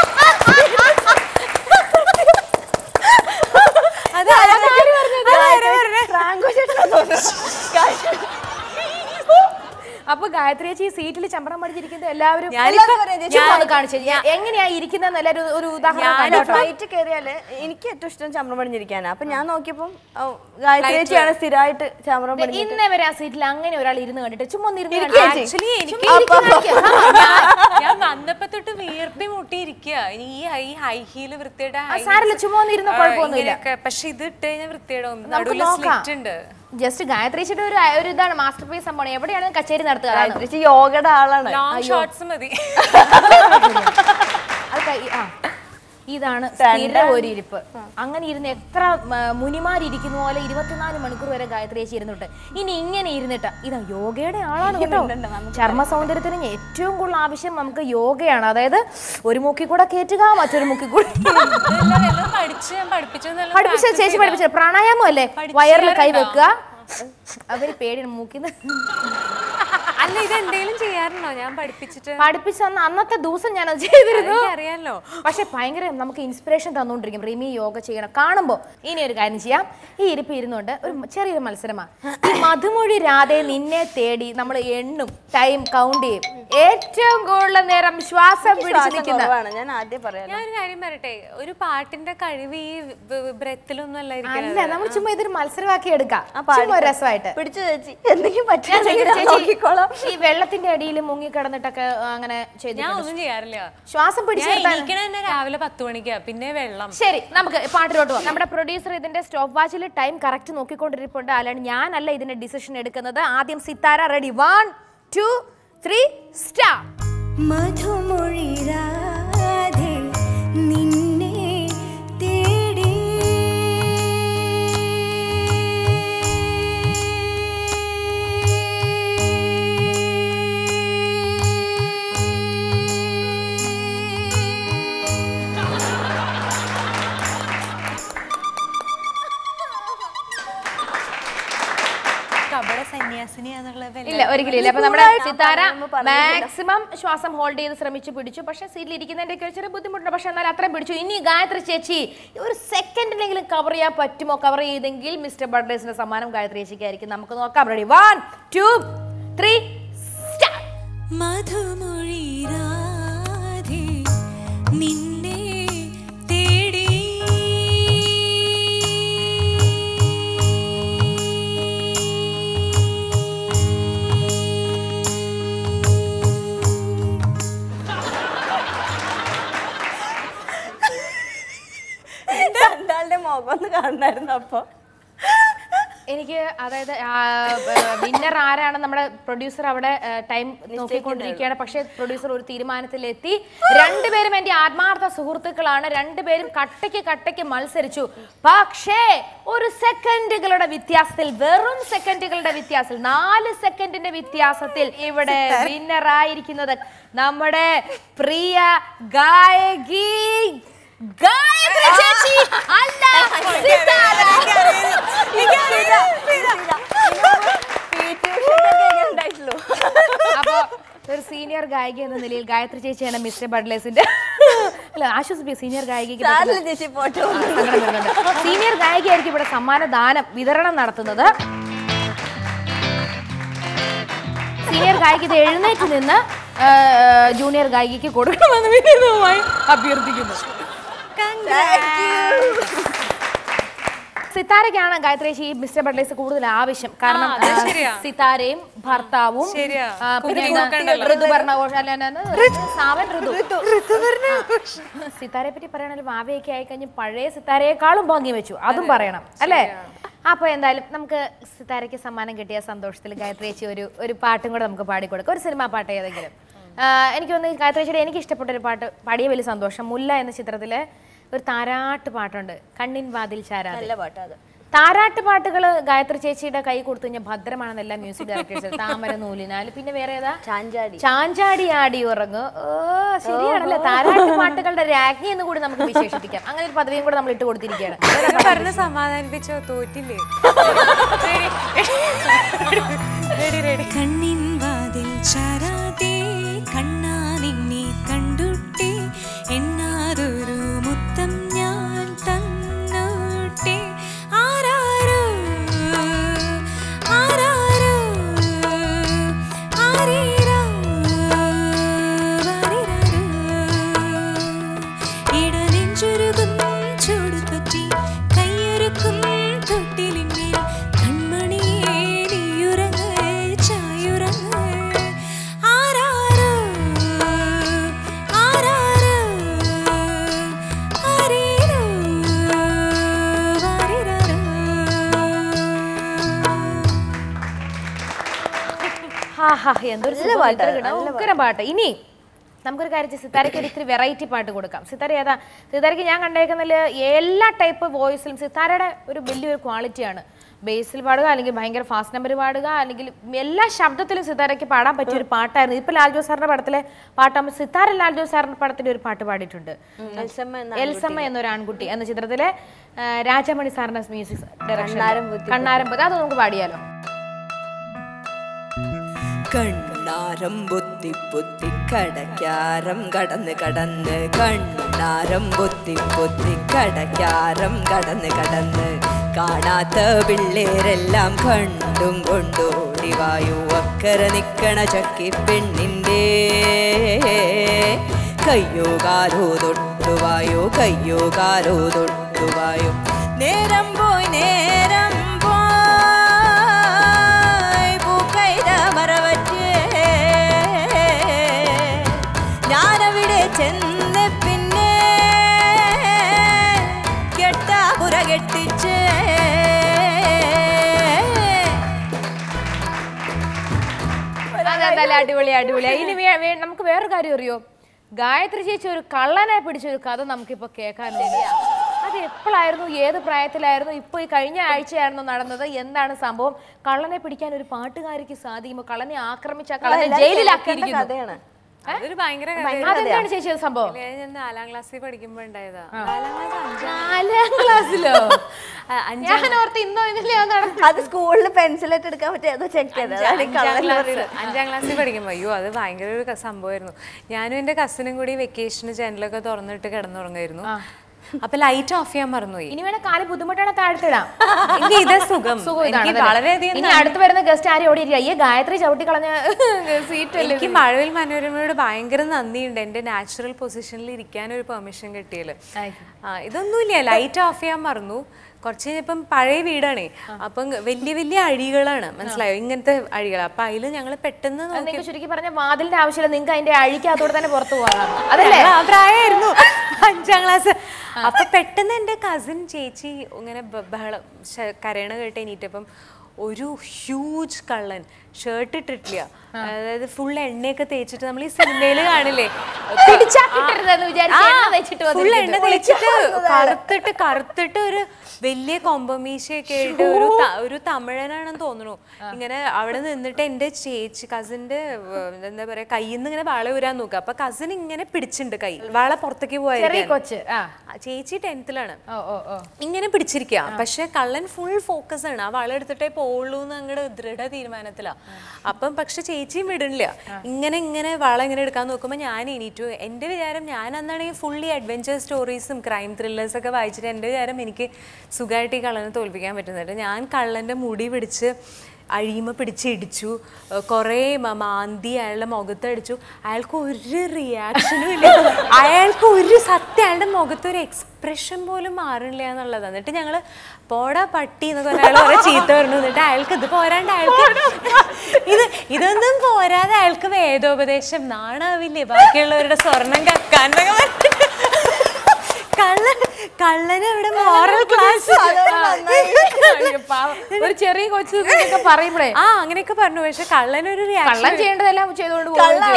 അപ്പൊ ഗായത്രി ചേച്ചി ഈ സീറ്റിൽ ചമ്പറം പഠിച്ചിരിക്കുന്നത് എല്ലാവരും കാണിച്ചു എങ്ങനെയാ ഇരിക്കുന്ന എല്ലാവരും ഒരു ഉദാഹരണം. ഫ്ലൈറ്റ് കയറിയാല് എനിക്ക് ഏറ്റവും ഇഷ്ടം ചമ്രം പടിഞ്ഞിരിക്കാനാ. അപ്പൊ ഞാൻ നോക്കിയപ്പോ ഗായത്രി ചേച്ചിയാണ് സ്ഥിരമായിട്ട് ചമ്രം പടിഞ്ഞിരിക്കുന്നത്. ഇന്നേ വരെ ആ സീറ്റിൽ അങ്ങനെ ഒരാൾ ഇരുന്ന് കണ്ടിട്ട് ചുമ്മാ ഞാൻ വന്നപ്പോ തൊട്ട് വീർപ്പി മുട്ടിയിരിക്കുക. ഈ ഹൈ ഹീല് വൃത്തിയുടെ സാരല്ല, ചുമ്മാ ഇരുന്ന കുഴപ്പമൊന്നുമില്ല. പക്ഷെ ഇത് ഇട്ട് കഴിഞ്ഞാൽ വൃത്തിയുടെ നടുവിൽ സ്ലിറ്റ് ഉണ്ട്. ജസ്റ്റ് ഗായത്രിച്ചിട്ട് ഒരു ഇതാണ് മാസ്റ്റർ പീസ് സംഭവം. എവിടെയാണ് കച്ചേരി നടത്തുക? യോഗയുടെ ആളാണ്. ഷോർട്സ് മതി. ഇതാണ് സ്ഥിര ഒരു ഇരിപ്പ്. അങ്ങനെ ഇരുന്ന് എത്ര മുനിമാരിയ്ക്കുന്ന പോലെ 24 മണിക്കൂർ വരെ ഗായത്രി ചേച്ചി ഇരുന്നിട്ട് ഇനി ഇങ്ങനെ ഇരുന്നിട്ട് ഇതാ യോഗയുടെ ആളാണ് കേട്ടോ. ചർമ്മ സൗന്ദര്യത്തിന് ഏറ്റവും കൂടുതൽ ആവശ്യം നമുക്ക് യോഗയാണ്. അതായത് ഒരു മൂക്കി കൂടെ കയറ്റുക, മറ്റൊരു മൂക്കി കൂടെ പഠിപ്പിച്ച ചേച്ചി പഠിപ്പിച്ചത് പ്രാണായാമം അല്ലേ? വയറിൽ കൈവെക്കുക, അവര് പേടിയാണ് മൂക്കിന്ന്. അല്ല ഇത് എന്തെങ്കിലും ചെയ്യാറുണ്ടോ? ഞാൻ പഠിപ്പിച്ച അന്നത്തെ ദിവസം ഞാൻ അത് ചെയ്തിരുന്നു, അറിയാലോ. പക്ഷെ ഭയങ്കര നമുക്ക് ഇൻസ്പിറേഷൻ തന്നുകൊണ്ടിരിക്കും. റിമി യോഗ ചെയ്യണം കാണുമ്പോൾ. ഇനി ഒരു കാര്യം ചെയ്യാം, ഈ ഇരിപ്പ് ഇരുന്നുകൊണ്ട് ഒരു ചെറിയൊരു മത്സരമാണ്. മധുമൊഴി രാധെ നിന്നെ തേടി നമ്മൾ എണ്ണും, ടൈം കൗണ്ട് ചെയ്യും. ഏറ്റവും കൂടുതൽ നേരം ശ്വാസം പിടിച്ചു നിൽക്കുന്ന ഞാൻ ആദ്യം പറയാം. ഞാൻ ഒരു കാര്യം പറയട്ടെ, ഒരു പാട്ടിന്റെ കഴിവ് ഈ ബ്രെത്തിലൊന്നും അല്ല, നമ്മൾ ചുമ്മാ ഇതൊരു മത്സരമാക്കി എടുക്കാം, രസമായിട്ട്. പിടിച്ചു ചേച്ചി എന്തെങ്കിലും പറ്റിയ ഈ വെള്ളത്തിന്റെ അടിയിൽ മുങ്ങി കിടന്നിട്ടൊക്കെ അങ്ങനെ ചെയ്തു. ഞാൻ ഒന്നും ചെയ്യാറില്ല. ശ്വാസം പിടിച്ച് രാവിലെ 10 മണിക്കാ, പിന്നെ വെള്ളം. ശരി, നമുക്ക് പാട്ടിലോട്ട് പോകാം. നമ്മുടെ പ്രൊഡ്യൂസർ ഇതിന്റെ സ്റ്റോപ്പ് വാച്ചിൽ ടൈം കറക്റ്റ് നോക്കിക്കൊണ്ടിരിപ്പുണ്ട്. അല്ലാണ്ട് ഞാനല്ല ഇതിന്റെ ഡിസിഷൻ എടുക്കുന്നത്. ആദ്യം സിത്താര, റെഡി, 1 2 3 സ്റ്റാർട്ട്. മധുമൊഴി രാധേ നിന്നെ തേടി ഇല്ല, ഒരിക്കലും ഇല്ല. അപ്പൊ നമ്മുടെ സിത്താര മാക്സിമം ശ്വാസം ഹോൾഡ് ചെയ്ത് ശ്രമിച്ചു പിടിച്ചു. പക്ഷെ സീറ്റിൽ ഇരിക്കുന്നതിന്റെ ചെറിയ ബുദ്ധിമുട്ടുണ്ട്, പക്ഷെ എന്നാൽ അത്രയും പിടിച്ചു. ഇനി ഗായത്രി ചേച്ചി ഒരു സെക്കൻഡിലെങ്കിലും കവർ ചെയ്യാൻ പറ്റുമോ? കവർ ചെയ്തെങ്കിൽ മിസ്റ്റർ ബർഡേസിന്റെ സമ്മാനം ഗായത്രി ചേച്ചിക്കായിരിക്കും. നമുക്ക് നോക്കാം. Ready, 1 2 3 start. മധുമൊഴി രാധേ നിന്നെ തേടി രണ്ടാളുടെ മുഖം ഒന്ന് കാണണമായിരുന്നു. അപ്പൊ എനിക്ക് അതായത് വിന്നർ ആരാണ് നമ്മുടെ പ്രൊഡ്യൂസർ അവിടെ ടൈം നോക്കിക്കൊണ്ടിരിക്കുകയാണ്. പക്ഷേ പ്രൊഡ്യൂസർ ഒരു തീരുമാനത്തിലെത്തി. രണ്ടുപേരും എൻ്റെ ആത്മാർത്ഥ സുഹൃത്തുക്കളാണ്. രണ്ടുപേരും കട്ടയ്ക്ക് മത്സരിച്ചു. പക്ഷേ ഒരു സെക്കൻഡുകളുടെ വ്യത്യാസത്തിൽ, വെറും സെക്കൻഡുകളുടെ വ്യത്യാസത്തിൽ, 4 സെക്കൻഡിന്റെ വ്യത്യാസത്തിൽ ഇവിടെ വിന്നർ ആയിരിക്കുന്നത് നമ്മുടെ പ്രിയ ഗായകി ഗായത്രി ചേച്ചി അല്ല, സിത്താര. അപ്പൊ ഒരു സീനിയർ ഗായിക എന്ന നിലയിൽ ഗായത്രി ചേച്ചിയാണ് മിസ്റ്റർ ബഡ്ലേസിന്റെ അല്ല ആശ്വസിപ്പിക്കുക. സീനിയർ ഗായികയ്ക്ക് സീനിയർ ഗായികയായിരിക്കും ഇവിടെ സമ്മാനദാനം വിതരണം നടത്തുന്നത്. സീനിയർ ഗായിക ഇത് എഴുന്നേറ്റ് നിന്ന് ജൂനിയർ ഗായികയ്ക്ക് കൊടുക്കണമെന്ന് വിനീതമായി അഭ്യർത്ഥിക്കുന്നു. സിത്താരയ്ക്കാണ് ഗായത്രി ഈ മിസ്റ്റർ ബട്ട്ലേഴ്സ് കൂടുതൽ ആവശ്യം. കാരണം സിത്താരയും ഭർത്താവും സിത്താരയെ പറ്റി പറയുകയാണെങ്കിൽ വാവയൊക്കെ ആയിക്കഴിഞ്ഞ് പഴയ സിത്താരയെക്കാളും ഭംഗി വെച്ചു, അതും പറയണം അല്ലേ? അപ്പൊ എന്തായാലും നമുക്ക് സിത്താരയ്ക്ക് സമ്മാനം കിട്ടിയ സന്തോഷത്തിൽ ഗായത്രി ചേച്ചി ഒരു പാട്ടും കൂടെ നമുക്ക് പാടിക്കൊടുക്കാം. ഒരു സിനിമാ പാട്ട് ഏതെങ്കിലും. എനിക്ക് തോന്നുന്നു ഗായത്രി ചേച്ചിയുടെ എനിക്ക് ഇഷ്ടപ്പെട്ട ഒരു പാട്ട് പാടിയ വലിയ സന്തോഷം. മുല്ല എന്ന ചിത്രത്തിലെ ഒരു താരാട്ട് പാട്ടുണ്ട്, കണ്ണിൻ വാതിൽ ചാരാതെ. നല്ല പാട്ട് അത്. താരാട്ട് പാട്ടുകൾ ഗായത്രി ചേച്ചിയുടെ കൈ കൊടുത്തു കഴിഞ്ഞാൽ ഭദ്രമാണെന്ന് എല്ലാ മ്യൂസിക് ഡയറക്ടേഴ്സ്. താമര നൂലിനാൽ, പിന്നെ വേറെ ഏതാ, ചാഞ്ചാടി ആടി ഉറങ്ങ്. ശരിയാണല്ലേ, താരാട്ട് പാട്ടുകളുടെ രാജ്ഞി എന്ന് കൂടി നമുക്ക് വിശേഷിപ്പിക്കാം. അങ്ങനെ ഒരു പദവിയും കൂടെ നമ്മൾ ഇട്ട് കൊടുത്തിരിക്കുകയാണ്. പറഞ്ഞ് സമാധാനിപ്പിച്ചോ, തോറ്റില്ലേ? കണ്ണിൻ വാതിൽ ചാരാതെ കണ്ണാ നിന്നെ കണ്ടുട്ടേ, എന്നാതൊരു മുത്തം ഞാൻ തന്നോട്ടെ. ആരാരോ ആരാരോ ആരീരോ ആരീരാരോ, ഇടനെഞ്ചുരുകും ചൂടുപറ്റി കയ്യൊരുക്കും തൊട്ടിലിന്മേൽ കൺമണിയേ നീയുറങ്ങ് ചായുറങ്ങ്. ആരാരോ ആരാരോ ആരീരോ ആരീരാരോ. എന്തൊരു പാട്ട്. ഇനി നമുക്കൊരു കാര്യം ചെയ്യാം, സിത്താരയ്ക്ക് ഒരു ഇത്തിരി വെറൈറ്റി പാട്ട് കൊടുക്കാം. സിത്താര ഏതാ? സിത്താരയ്ക്ക് ഞാൻ കണ്ടേക്കുന്നതിൽ എല്ലാ ടൈപ്പ് വോയിസിലും സിത്താരയുടെ ഒരു വലിയൊരു ക്വാളിറ്റിയാണ്. ബേസിൽ പാടുക, അല്ലെങ്കിൽ ഭയങ്കര ഫാസ്റ്റ് നമ്പർ പാടുക, അല്ലെങ്കിൽ എല്ലാ ശബ്ദത്തിലും സിത്താരയ്ക്ക് പാടാൻ പറ്റിയ ഒരു പാട്ടായിരുന്നു. ഇപ്പൊ ലാൽജോ സാറിന്റെ പടത്തിലെ പാട്ടാകുമ്പോൾ സിത്താര ലാൽജോ സാറിന്റെ പടത്തിന്റെ ഒരു പാട്ട് പാടിയിട്ടുണ്ട്, എൽസമ്മ എന്നൊരു ആൺകുട്ടി എന്ന ചിത്രത്തിലെ രാജമണി സാറിന്റെ മ്യൂസിക് ഡയറക്ഷൻ കണ്ണാരമ്പതി. അത് നമുക്ക് പാടിയാലോ? കണ്ണാരം പൊത്തി പൊത്തി കടക്കാരം കടന്ന് കടന്ന്, കണ്ണാരം പൊത്തി പൊത്തി കടക്കാരം കടന്ന് കടന്ന്, കാണാത്ത പിള്ളേരെല്ലാം കണ്ടും കൊണ്ടോടിവായു അക്കര നിക്കണ ചക്കി പെണ്ണിൻ്റെ കയ്യോ കാലോ തൊട്ടുവായോ, കയ്യോ കാലോ തൊട്ടുവായോ. നേരം പോയി നേരം ഞാനവിടെ ചെന്ന് പിന്നെ കെട്ടാപുര കെട്ടിച്ച്. അടിപൊളി അടിപൊളി. ഇനി നമുക്ക് വേറൊരു കാര്യം അറിയോ, ഗായത്രി ചേച്ചി ഒരു കള്ളനെ പിടിച്ചൊരു കഥ നമുക്കിപ്പോ കേൾക്കാനുണ്ട്. അത് എപ്പോഴായിരുന്നു, ഏത് പ്രായത്തിലായിരുന്നു, ഇപ്പൊ ഈ കഴിഞ്ഞ ആഴ്ചയായിരുന്നു നടന്നത്, എന്താണ് സംഭവം? കള്ളനെ പിടിക്കാൻ ഒരു പാട്ടുകാരിക്ക് സാധിക്കുമോ? കള്ളനെ ആക്രമിച്ച കള്ളനെ ജയിലിലാക്കിയിരിക്കുന്ന കഥയാണ്. അതൊരു ഭയങ്കര അതെന്താണ് ചേച്ചി സംഭവം? ഞാൻ 4ാം ക്ലാസ്സിൽ പഠിക്കുമ്പോ ഉണ്ടായതാ. 4ാം ക്ലാസ്സിലോ? ഞാൻ ഓർത്ത് ഇന്നോ ഇന്നലെയോ നടന്നു. അത് സ്കൂളിൽ പെൻസിലായിട്ട് എടുക്കാൻ പറ്റിയ ചെക്ക് ചെയ്തത്. 5ാം ക്ലാസ്സിൽ പഠിക്കുമ്പോ അയ്യോ അത് ഭയങ്കര ഒരു സംഭവമായിരുന്നു. ഞാനും എന്റെ കസിനും കൂടി വെക്കേഷന് ജനലൊക്കെ തുറന്നിട്ട് കിടന്നുറങ്ങായിരുന്നു. അപ്പൊ ലൈറ്റ് ഓഫ് ചെയ്യാൻ മറന്നുപോയി. ഇനി വേണേ കാല് ബുദ്ധിമുട്ടാണ് താഴ്ത്തിടാം. ഇതേ സുഖം. വളരെയധികം ഇനി അടുത്ത് വരുന്ന ഗസ്റ്റ് ആരും ഓടി ഈ ഗായത്രി ചവിട്ടി കളഞ്ഞ സീറ്റ്. എനിക്ക് മഴവിൽ മനോരമയോട് ഭയങ്കര നന്ദിയുണ്ട്, എന്റെ നാച്ചുറൽ പൊസിഷനിൽ ഇരിക്കാൻ ഒരു പെർമിഷൻ കിട്ടിയല്ലോ. ഇതൊന്നുമില്ല, ലൈറ്റ് ഓഫ് ചെയ്യാൻ മറന്നു. കുറച്ച് കഴിഞ്ഞപ്പം പഴയ വീടാണേ, അപ്പം വലിയ വലിയ അഴികളാണ്, മനസ്സിലായോ, ഇങ്ങനത്തെ അഴികൾ. അപ്പൊ അതില് ഞങ്ങള് പെട്ടെന്ന് ശരിക്കും പറഞ്ഞ വാതിലിന്റെ ആവശ്യമില്ല, നിങ്ങൾക്ക് അതിന്റെ അഴിക്കകത്തോടെ തന്നെ പുറത്തു പോകാം. അതല്ലേ ആ പ്രായമായിരുന്നു, 5ാം ക്ലാസ്. അപ്പൊ പെട്ടെന്ന് എന്റെ കസിൻ ചേച്ചി ഇങ്ങനെ ബഹളം കരയണ കേട്ട് എണീറ്റപ്പം ഒരു ഹ്യൂജ് കള്ളൻ, ഷർട്ട് ഇട്ടിട്ടില്ല, അതായത് ഫുൾ എണ്ണയൊക്കെ തേച്ചിട്ട് നമ്മൾ ഈ സിനിമയില് കാണില്ലേ, ഫുൾ എണ്ണ തേച്ചിട്ട് കറുത്തിട്ട് ഒരു വലിയ കൊമ്പമീശയൊക്കെ ആയിട്ട് ഒരു തമിഴനാണെന്ന് തോന്നുന്നു. ഇങ്ങനെ അവിടെ നിന്നിട്ട് എന്റെ ചേച്ചി കസിന്റെ എന്താ പറയാ കയ്യിൽ നിന്ന് ഇങ്ങനെ വള ഊരാൻ നോക്കുക. അപ്പൊ കസിൻ ഇങ്ങനെ പിടിച്ചിട്ടുണ്ട്, കൈ വള പുറത്തേക്ക് പോയായിരിക്കും. ചേച്ചി 10th-ലാണ്, ഇങ്ങനെ പിടിച്ചിരിക്കുക. പക്ഷെ കള്ളൻ ഫുൾ ഫോക്കസ് ആണ്, ആ വള എടുത്തിട്ടേ പോവുള്ളൂ എന്ന് അങ്ങോട്ട് ദൃഢ തീരുമാനത്തിലാ. അപ്പം പക്ഷെ ചേച്ചിയും വിടണില്ല, ഇങ്ങനെ വള ഇങ്ങനെ എടുക്കാൻ നോക്കുമ്പോൾ ഞാൻ എണീറ്റു. എൻ്റെ വിചാരം ഞാൻ അന്നാണെങ്കിൽ ഫുള്ളി അഡ്വഞ്ചർ സ്റ്റോറീസും ക്രൈം ത്രില്ലേഴ്സൊക്കെ വായിച്ചിട്ട് എൻ്റെ വിചാരം എനിക്ക് സുഖമായിട്ട് ഈ കള്ളനെ തോൽപ്പിക്കാൻ പറ്റുന്നുണ്ട്. ഞാൻ കള്ളൻ്റെ മുടി പിടിച്ച് അഴിമ പിടിച്ചിടിച്ചു, കുറേ മാന്തി അയാളുടെ മുഖത്തടിച്ചു. അയാൾക്ക് ഒരു റിയാക്ഷനും ഇല്ല. അയാൾക്ക് ഒരു സത്യം അയാളുടെ മുഖത്തൊരു എക്സ്പ്രഷൻ പോലും മാറില്ല എന്നുള്ളതാണ്. എന്നിട്ട് ഞങ്ങൾ പോടാ പട്ടി എന്നൊക്കെ പറഞ്ഞാൽ അയാൾ കുറെ ചീത്ത പറഞ്ഞു. എന്നിട്ട് അയാൾക്ക് ഇത് പോരാണ്ട് അയാൾക്ക് ഇതൊന്നും പോരാതെ അയാൾക്ക് വേദോപദേശം നാണാവില്ലേ ബാക്കിയുള്ളവരുടെ സ്വർണം കക്കാന്നൊക്കെ പറഞ്ഞു. കള്ളന് അവിടെ മോറൽ ക്ലാസ് ഒരു ചെറിയ കൊച്ചു പറയുമ്പോഴേ അങ്ങനെയൊക്കെ പറഞ്ഞു. പക്ഷെ കള്ളനൊരു കള്ളം ചെയ്യേണ്ടതെല്ലാം ചെയ്തോണ്ട്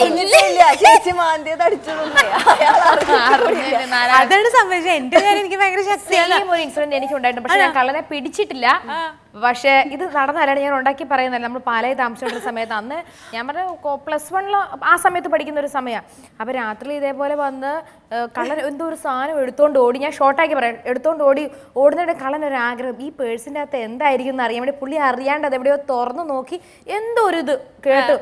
അതാണ് സംഭവിച്ചത്. എന്റെ കാര്യം എനിക്ക് ഭയങ്കര ശക്തിയാണ്. ഒരു ഇൻസിഡന്റ് എനിക്ക് ഉണ്ടായിട്ടുണ്ട്. പക്ഷെ ഞാൻ കള്ളനെ പിടിച്ചിട്ടില്ല. പക്ഷെ ഇത് നടന്നല്ലാണ് ഞാൻ ഉണ്ടാക്കി പറയുന്നല്ല. നമ്മൾ പാലായി താമസിച്ചിരുന്ന സമയത്ത് അന്ന് ഞാൻ പറഞ്ഞ +1 ആ സമയത്ത് പഠിക്കുന്ന ഒരു സമയമാണ്. അപ്പൊ രാത്രി ഇതേപോലെ വന്ന് കള്ളൻ എന്തോ ഒരു സാധനം എടുത്തോണ്ട് ഓടി. ഞാൻ ഷോർട്ടാക്കി പറയാം. എടുത്തോണ്ട് ഓടുന്നതിന്റെ കള്ളൻ ഒരു ആഗ്രഹം ഈ പേഴ്സിന്റെ അകത്ത് എന്തായിരിക്കും എന്ന് അറിയാൻ വേണ്ടി പുള്ളി അറിയാണ്ട് അത് എവിടെയോ തുറന്നു നോക്കി എന്തോ ഒരു ഇത് കേട്ടു.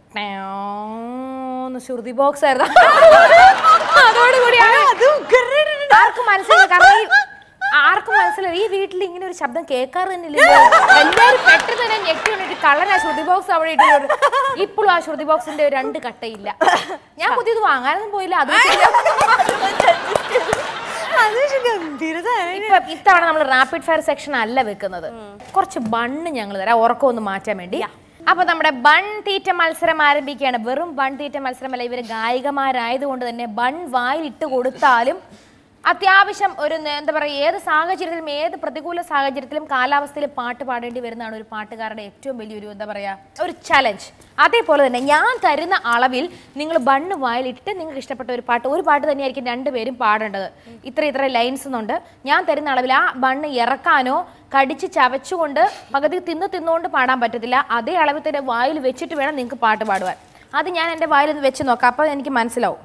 ശ്രുതി ബോക്സ് ആയിരുന്നു. അതോടുകൂടി ആർക്കും മനസ്സിലായി. കാരണം ആർക്കും മനസ്സിലായി ഈ വീട്ടിൽ ഇങ്ങനെ ഒരു ശബ്ദം കേൾക്കാറ് തന്നെ ഇല്ല. എല്ലാവരും പെട്ടെന്ന് തന്നെ ഞെട്ടി കൊണ്ടിട്ട് കള്ളൻ ആ ശ്രുതി ബോക്സ് അവിടെ ഇട്ട്. ഇപ്പോഴും ആ ശ്രുതി ബോക്സിന്റെ 2 കട്ടയില്ല. ഞാൻ പുതിയത് വാങ്ങാനൊന്നും പോയില്ല. അത് ഇത്തവണ നമ്മൾ റാപ്പിഡ് ഫയർ സെക്ഷൻ അല്ല വെക്കുന്നത്. കുറച്ച് ബണ്ണ് ഞങ്ങൾ തരാം ഉറക്കം ഒന്ന് മാറ്റാൻ വേണ്ടി. അപ്പൊ നമ്മുടെ ബൺ തീറ്റ മത്സരം ആരംഭിക്കുകയാണ്. വെറും ബൺ തീറ്റ മത്സരമല്ല, ഇവര് ഗായികമാരായതുകൊണ്ട് തന്നെ ബൺ വായിൽ ഇട്ട് കൊടുത്താലും അത്യാവശ്യം ഒരു എന്താ പറയുക ഏത് സാഹചര്യത്തിലും ഏത് പ്രതികൂല സാഹചര്യത്തിലും കാലാവസ്ഥയിലും പാട്ട് പാടേണ്ടി വരുന്നതാണ് ഒരു പാട്ടുകാരുടെ ഏറ്റവും വലിയൊരു എന്താ പറയുക ഒരു ചലഞ്ച്. അതേപോലെ തന്നെ ഞാൻ തരുന്ന അളവിൽ നിങ്ങൾ ബണ്ണ് വായിലിട്ട് നിങ്ങൾക്ക് ഇഷ്ടപ്പെട്ട ഒരു പാട്ട് തന്നെയായിരിക്കും 2 പേരും പാടേണ്ടത്. ഇത്ര ലൈൻസ് എന്നുണ്ട്. ഞാൻ തരുന്ന അളവിൽ ആ ബണ്ണ് ഇറക്കാനോ കടിച്ച് ചവച്ചുകൊണ്ട് പകുതി തിന്നുകൊണ്ട് പാടാൻ പറ്റത്തില്ല. അതേ അളവിൽ തന്നെ വായിൽ വെച്ചിട്ട് വേണം നിങ്ങൾക്ക് പാട്ട് പാടുവാൻ. അത് ഞാൻ എൻ്റെ വായിലൊന്ന് വെച്ച് നോക്കാം, അപ്പോൾ എനിക്ക് മനസ്സിലാവും.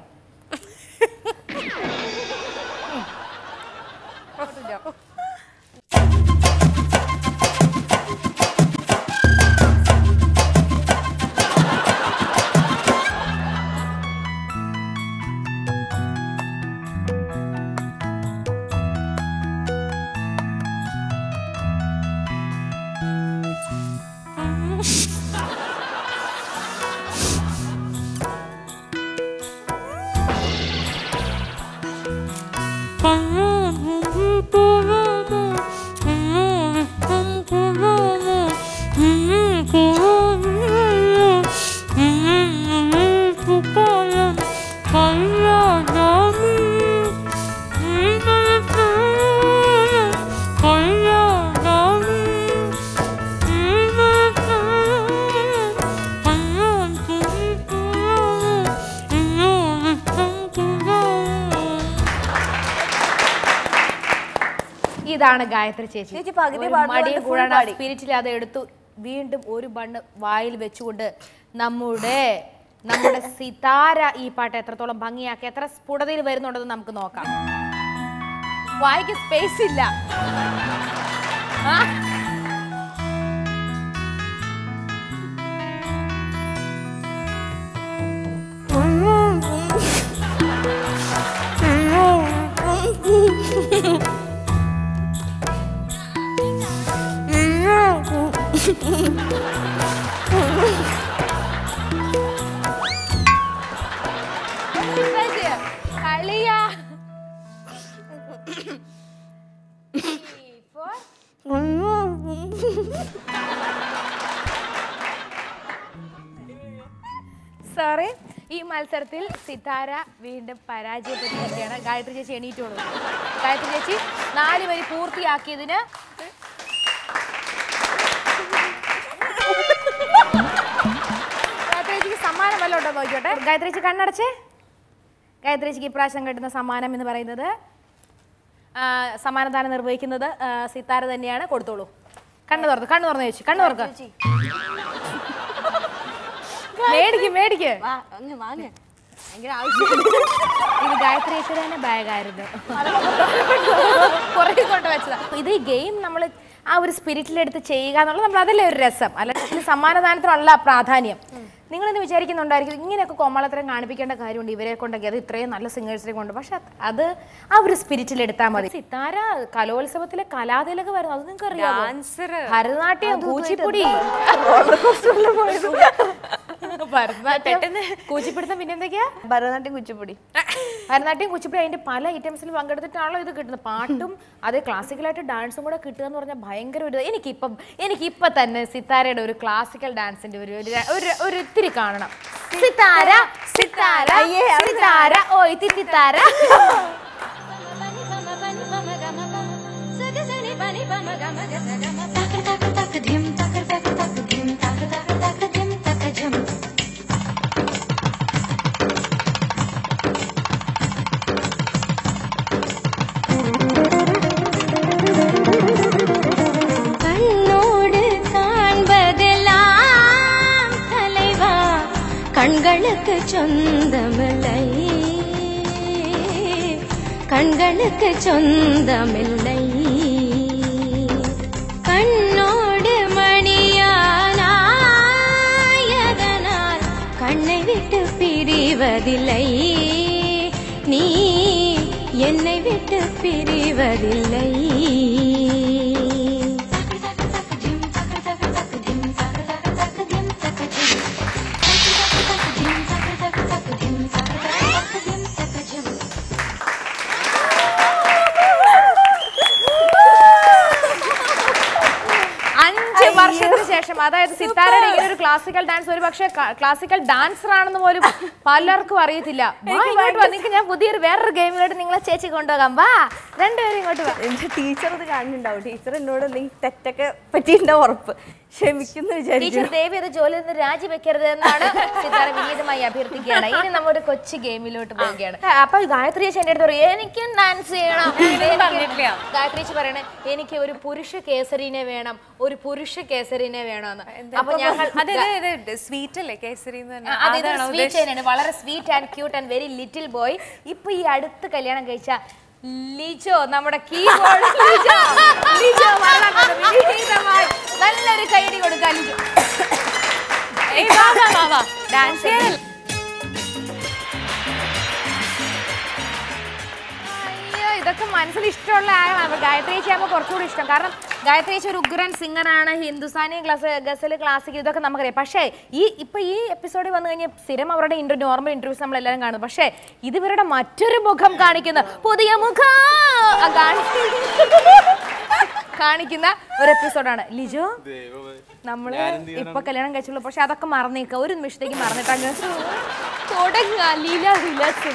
ഇതാണ് ഗായത്രി ചേച്ചി. മടിയും കൂടാണ് സ്പിരിറ്റിൽ അത് എടുത്തു വീണ്ടും ഒരു ബണ്ണ് വായിൽ വെച്ചുകൊണ്ട് നമ്മുടെ സിതാര ഈ പാട്ട് എത്രത്തോളം ഭംഗിയാക്കി എത്ര സ്ഫുടതയിൽ വരുന്നുണ്ടെന്ന് നമുക്ക് നോക്കാം. വായിക്ക് സ്പേസ് ഇല്ല. സോറി, ഈ മത്സരത്തിൽ സിതാര വീണ്ടും പരാജയപ്പെട്ടിരിക്കുകയാണ്. ഗായത്രി ചേച്ചി എണീറ്റോളൂ. ഗായത്രി ചേച്ചി 4 വരി പൂർത്തിയാക്കിയതിന് ഗായത്രി ചേച്ചിക്ക് സമ്മാനം വല്ലതും ഉണ്ടോ നോക്കിയോട്ടെ. ഗായത്രി ചേച്ചി കണ്ണടച്ചേ. ഗായത്രി ചേച്ചിക്ക് ഇപ്രാവശ്യം കിട്ടുന്ന സമ്മാനം എന്ന് പറയുന്നത് സമ്മാനദാനം നിർവഹിക്കുന്നത് സിതാര തന്നെയാണ്. കൊടുത്തോളൂ. കണ്ണു തുറന്ന് ചേച്ചി കണ്ണു തുറക്ക. മേടിക്ക്. ഇത് ഗായത്രി ചേച്ചിയുടെ തന്നെ ബാഗായിരുന്നു. കുറേ കൊണ്ട് വെച്ചതാ. ഇത് ഈ ഗെയിം നമ്മൾ ആ ഒരു സ്പിരിറ്റിലെടുത്ത് ചെയ്യുക എന്നുള്ളത് നമ്മൾ അതല്ലേ ഒരു രസം, അല്ലെങ്കിൽ സമ്മാനദാനത്തിനുള്ള പ്രാധാന്യം. നിങ്ങളിന്ന് വിചാരിക്കുന്നുണ്ടായിരിക്കും ഇങ്ങനെയൊക്കെ കോമാളിത്തരം കാണിപ്പിക്കേണ്ട കാര്യമുണ്ട് ഇവരെ കൊണ്ടൊക്കെ, അത് ഇത്രയും നല്ല സിംഗേഴ്സിനെ കൊണ്ട്. പക്ഷെ അത് ആ ഒരു സ്പിരിറ്റിൽ എടുത്താൽ മതി. സിത്താര കലോത്സവത്തിലെ കലാതിലക വരുന്നു, അത് നിങ്ങൾക്ക് അറിയാമോ? ഭരതനാട്യം, കൂച്ചിപ്പുടി, കൂച്ചിപ്പിടുത്തം, പിന്നെ എന്തൊക്കെയാ? ഭരതനാട്യം, കുച്ചിപ്പുടി. ഭരതനാട്യം, കുച്ചിപ്പുടി, അതിന്റെ പല ഐറ്റംസിൽ പങ്കെടുത്തിട്ടാണല്ലോ ഇത് കിട്ടുന്നത്. പാട്ടും അതേ ക്ലാസിക്കലായിട്ട് ഡാൻസും കൂടെ കിട്ടുക എന്ന് പറഞ്ഞാൽ ഭയങ്കര ഒരു എനിക്കിപ്പൊ തന്നെ സിത്താരയുടെ ഒരു ക്ലാസിക്കൽ ഡാൻസിന്റെ ഒരു ഇത്തിരി കാണണം. സിത്താര സിത്താര സിത്താര ഓയ് തിത്താര. கண்களுக்கு சொந்தமில்லை, கண்களுக்கு சொந்தமில்லை, கண்ணோடு மணியானாயதனால் கண்ணை விட்டு பிரிவதில்லை, நீ என்னை விட்டு பிரிவதில்லை. ശേഷം അതായത് സിത്താരയുടെ ഇങ്ങനെ ഒരു ക്ലാസിക്കൽ ഡാൻസ്, ഒരു പക്ഷേ ക്ലാസിക്കൽ ഡാൻസർ ആണെന്ന് പോലും പലർക്കും അറിയത്തില്ല. നിങ്ങൾക്ക് ഞാൻ പുതിയൊരു വേറൊരു ഗെയിമിലോട്ട് നിങ്ങളെ ചേച്ചി കൊണ്ടുപോകാം. വാ, രണ്ടുപേരും ഇങ്ങോട്ട് വാ. എന്റെ ടീച്ചർ ഇത് കാണുന്നുണ്ടാവും. ടീച്ചർ എന്നോട് എന്തെങ്കിലും തെറ്റൊക്കെ പറ്റിയിട്ടുണ്ടാവും, ഉറപ്പ്. ക്ഷമിക്കുന്നു വിചാരിച്ചു. ടീച്ചർ ദയവ് ചെയ്ത് ജോലിയിൽ നിന്ന് രാജിവെക്കരുത് എന്നാണ് സിത്താര വിനീതമായി അഭ്യർത്ഥിക്കുകയാണ്. ഇനി നമ്മൊരു കൊച്ചു ഗെയിമിലോട്ട് പോവുകയാണ്. അപ്പൊ ഗായത്രി ചേച്ചി എന്റെ അടുത്ത് പറയും എനിക്കും ഡാൻസ് ചെയ്യണം. ഗായത്രി ചേച്ചി പറയണേ എനിക്ക് ഒരു പുരുഷ കേസരിനെ വേണം, ഒരു പുരുഷ കേസരിനെ വേണമെന്ന്. അപ്പൊ ഞങ്ങൾ സ്വീറ്റ് അല്ലേ കേസരി? വളരെ sweet and cute and very little boy. ഇപ്പൊ ഈ അടുത്ത് കല്യാണം കഴിച്ച ലിജോ, നമ്മുടെ കീബോർഡ് ലിജോ നല്ലൊരു കൈയടി കൊടുക്കാം. ലിജോ ഡാൻസ് ഇതൊക്കെ മനസ്സിൽ ഇഷ്ടമുള്ള ആളാണ്. ഗായത്രി ചേച്ചി ആകുമ്പോൾ കുറച്ചുകൂടി ഇഷ്ടം. കാരണം ഗായത്രി ചേച്ചി ഒരു ഉഗ്രൻ സിംഗറാണ്. ഹിന്ദുസ്ഥാനി ഗസൽ ക്ലാസിക് ഇതൊക്കെ നമുക്കറിയാം. പക്ഷേ ഈ എപ്പിസോഡിൽ വന്നു കഴിഞ്ഞാൽ സ്ഥിരം അവരുടെ നോർമൽ ഇന്റർവ്യൂസ് നമ്മളെല്ലാവരും കാണും. പക്ഷേ ഇത് ഇവരുടെ മറ്റൊരു മുഖം കാണിക്കുന്ന പുതിയ മുഖം കാണിക്കുന്ന ഒരു എപ്പിസോഡാണ്. ലിജോ, നമ്മള് ഇപ്പൊ കല്യാണം കഴിച്ചുള്ളൂ, പക്ഷെ അതൊക്കെ മറന്നേക്ക, ഒരു നിമിഷത്തേക്ക് മറന്നിട്ടങ്ങ് തുടങ്ങുക. ലീല വിലാസ്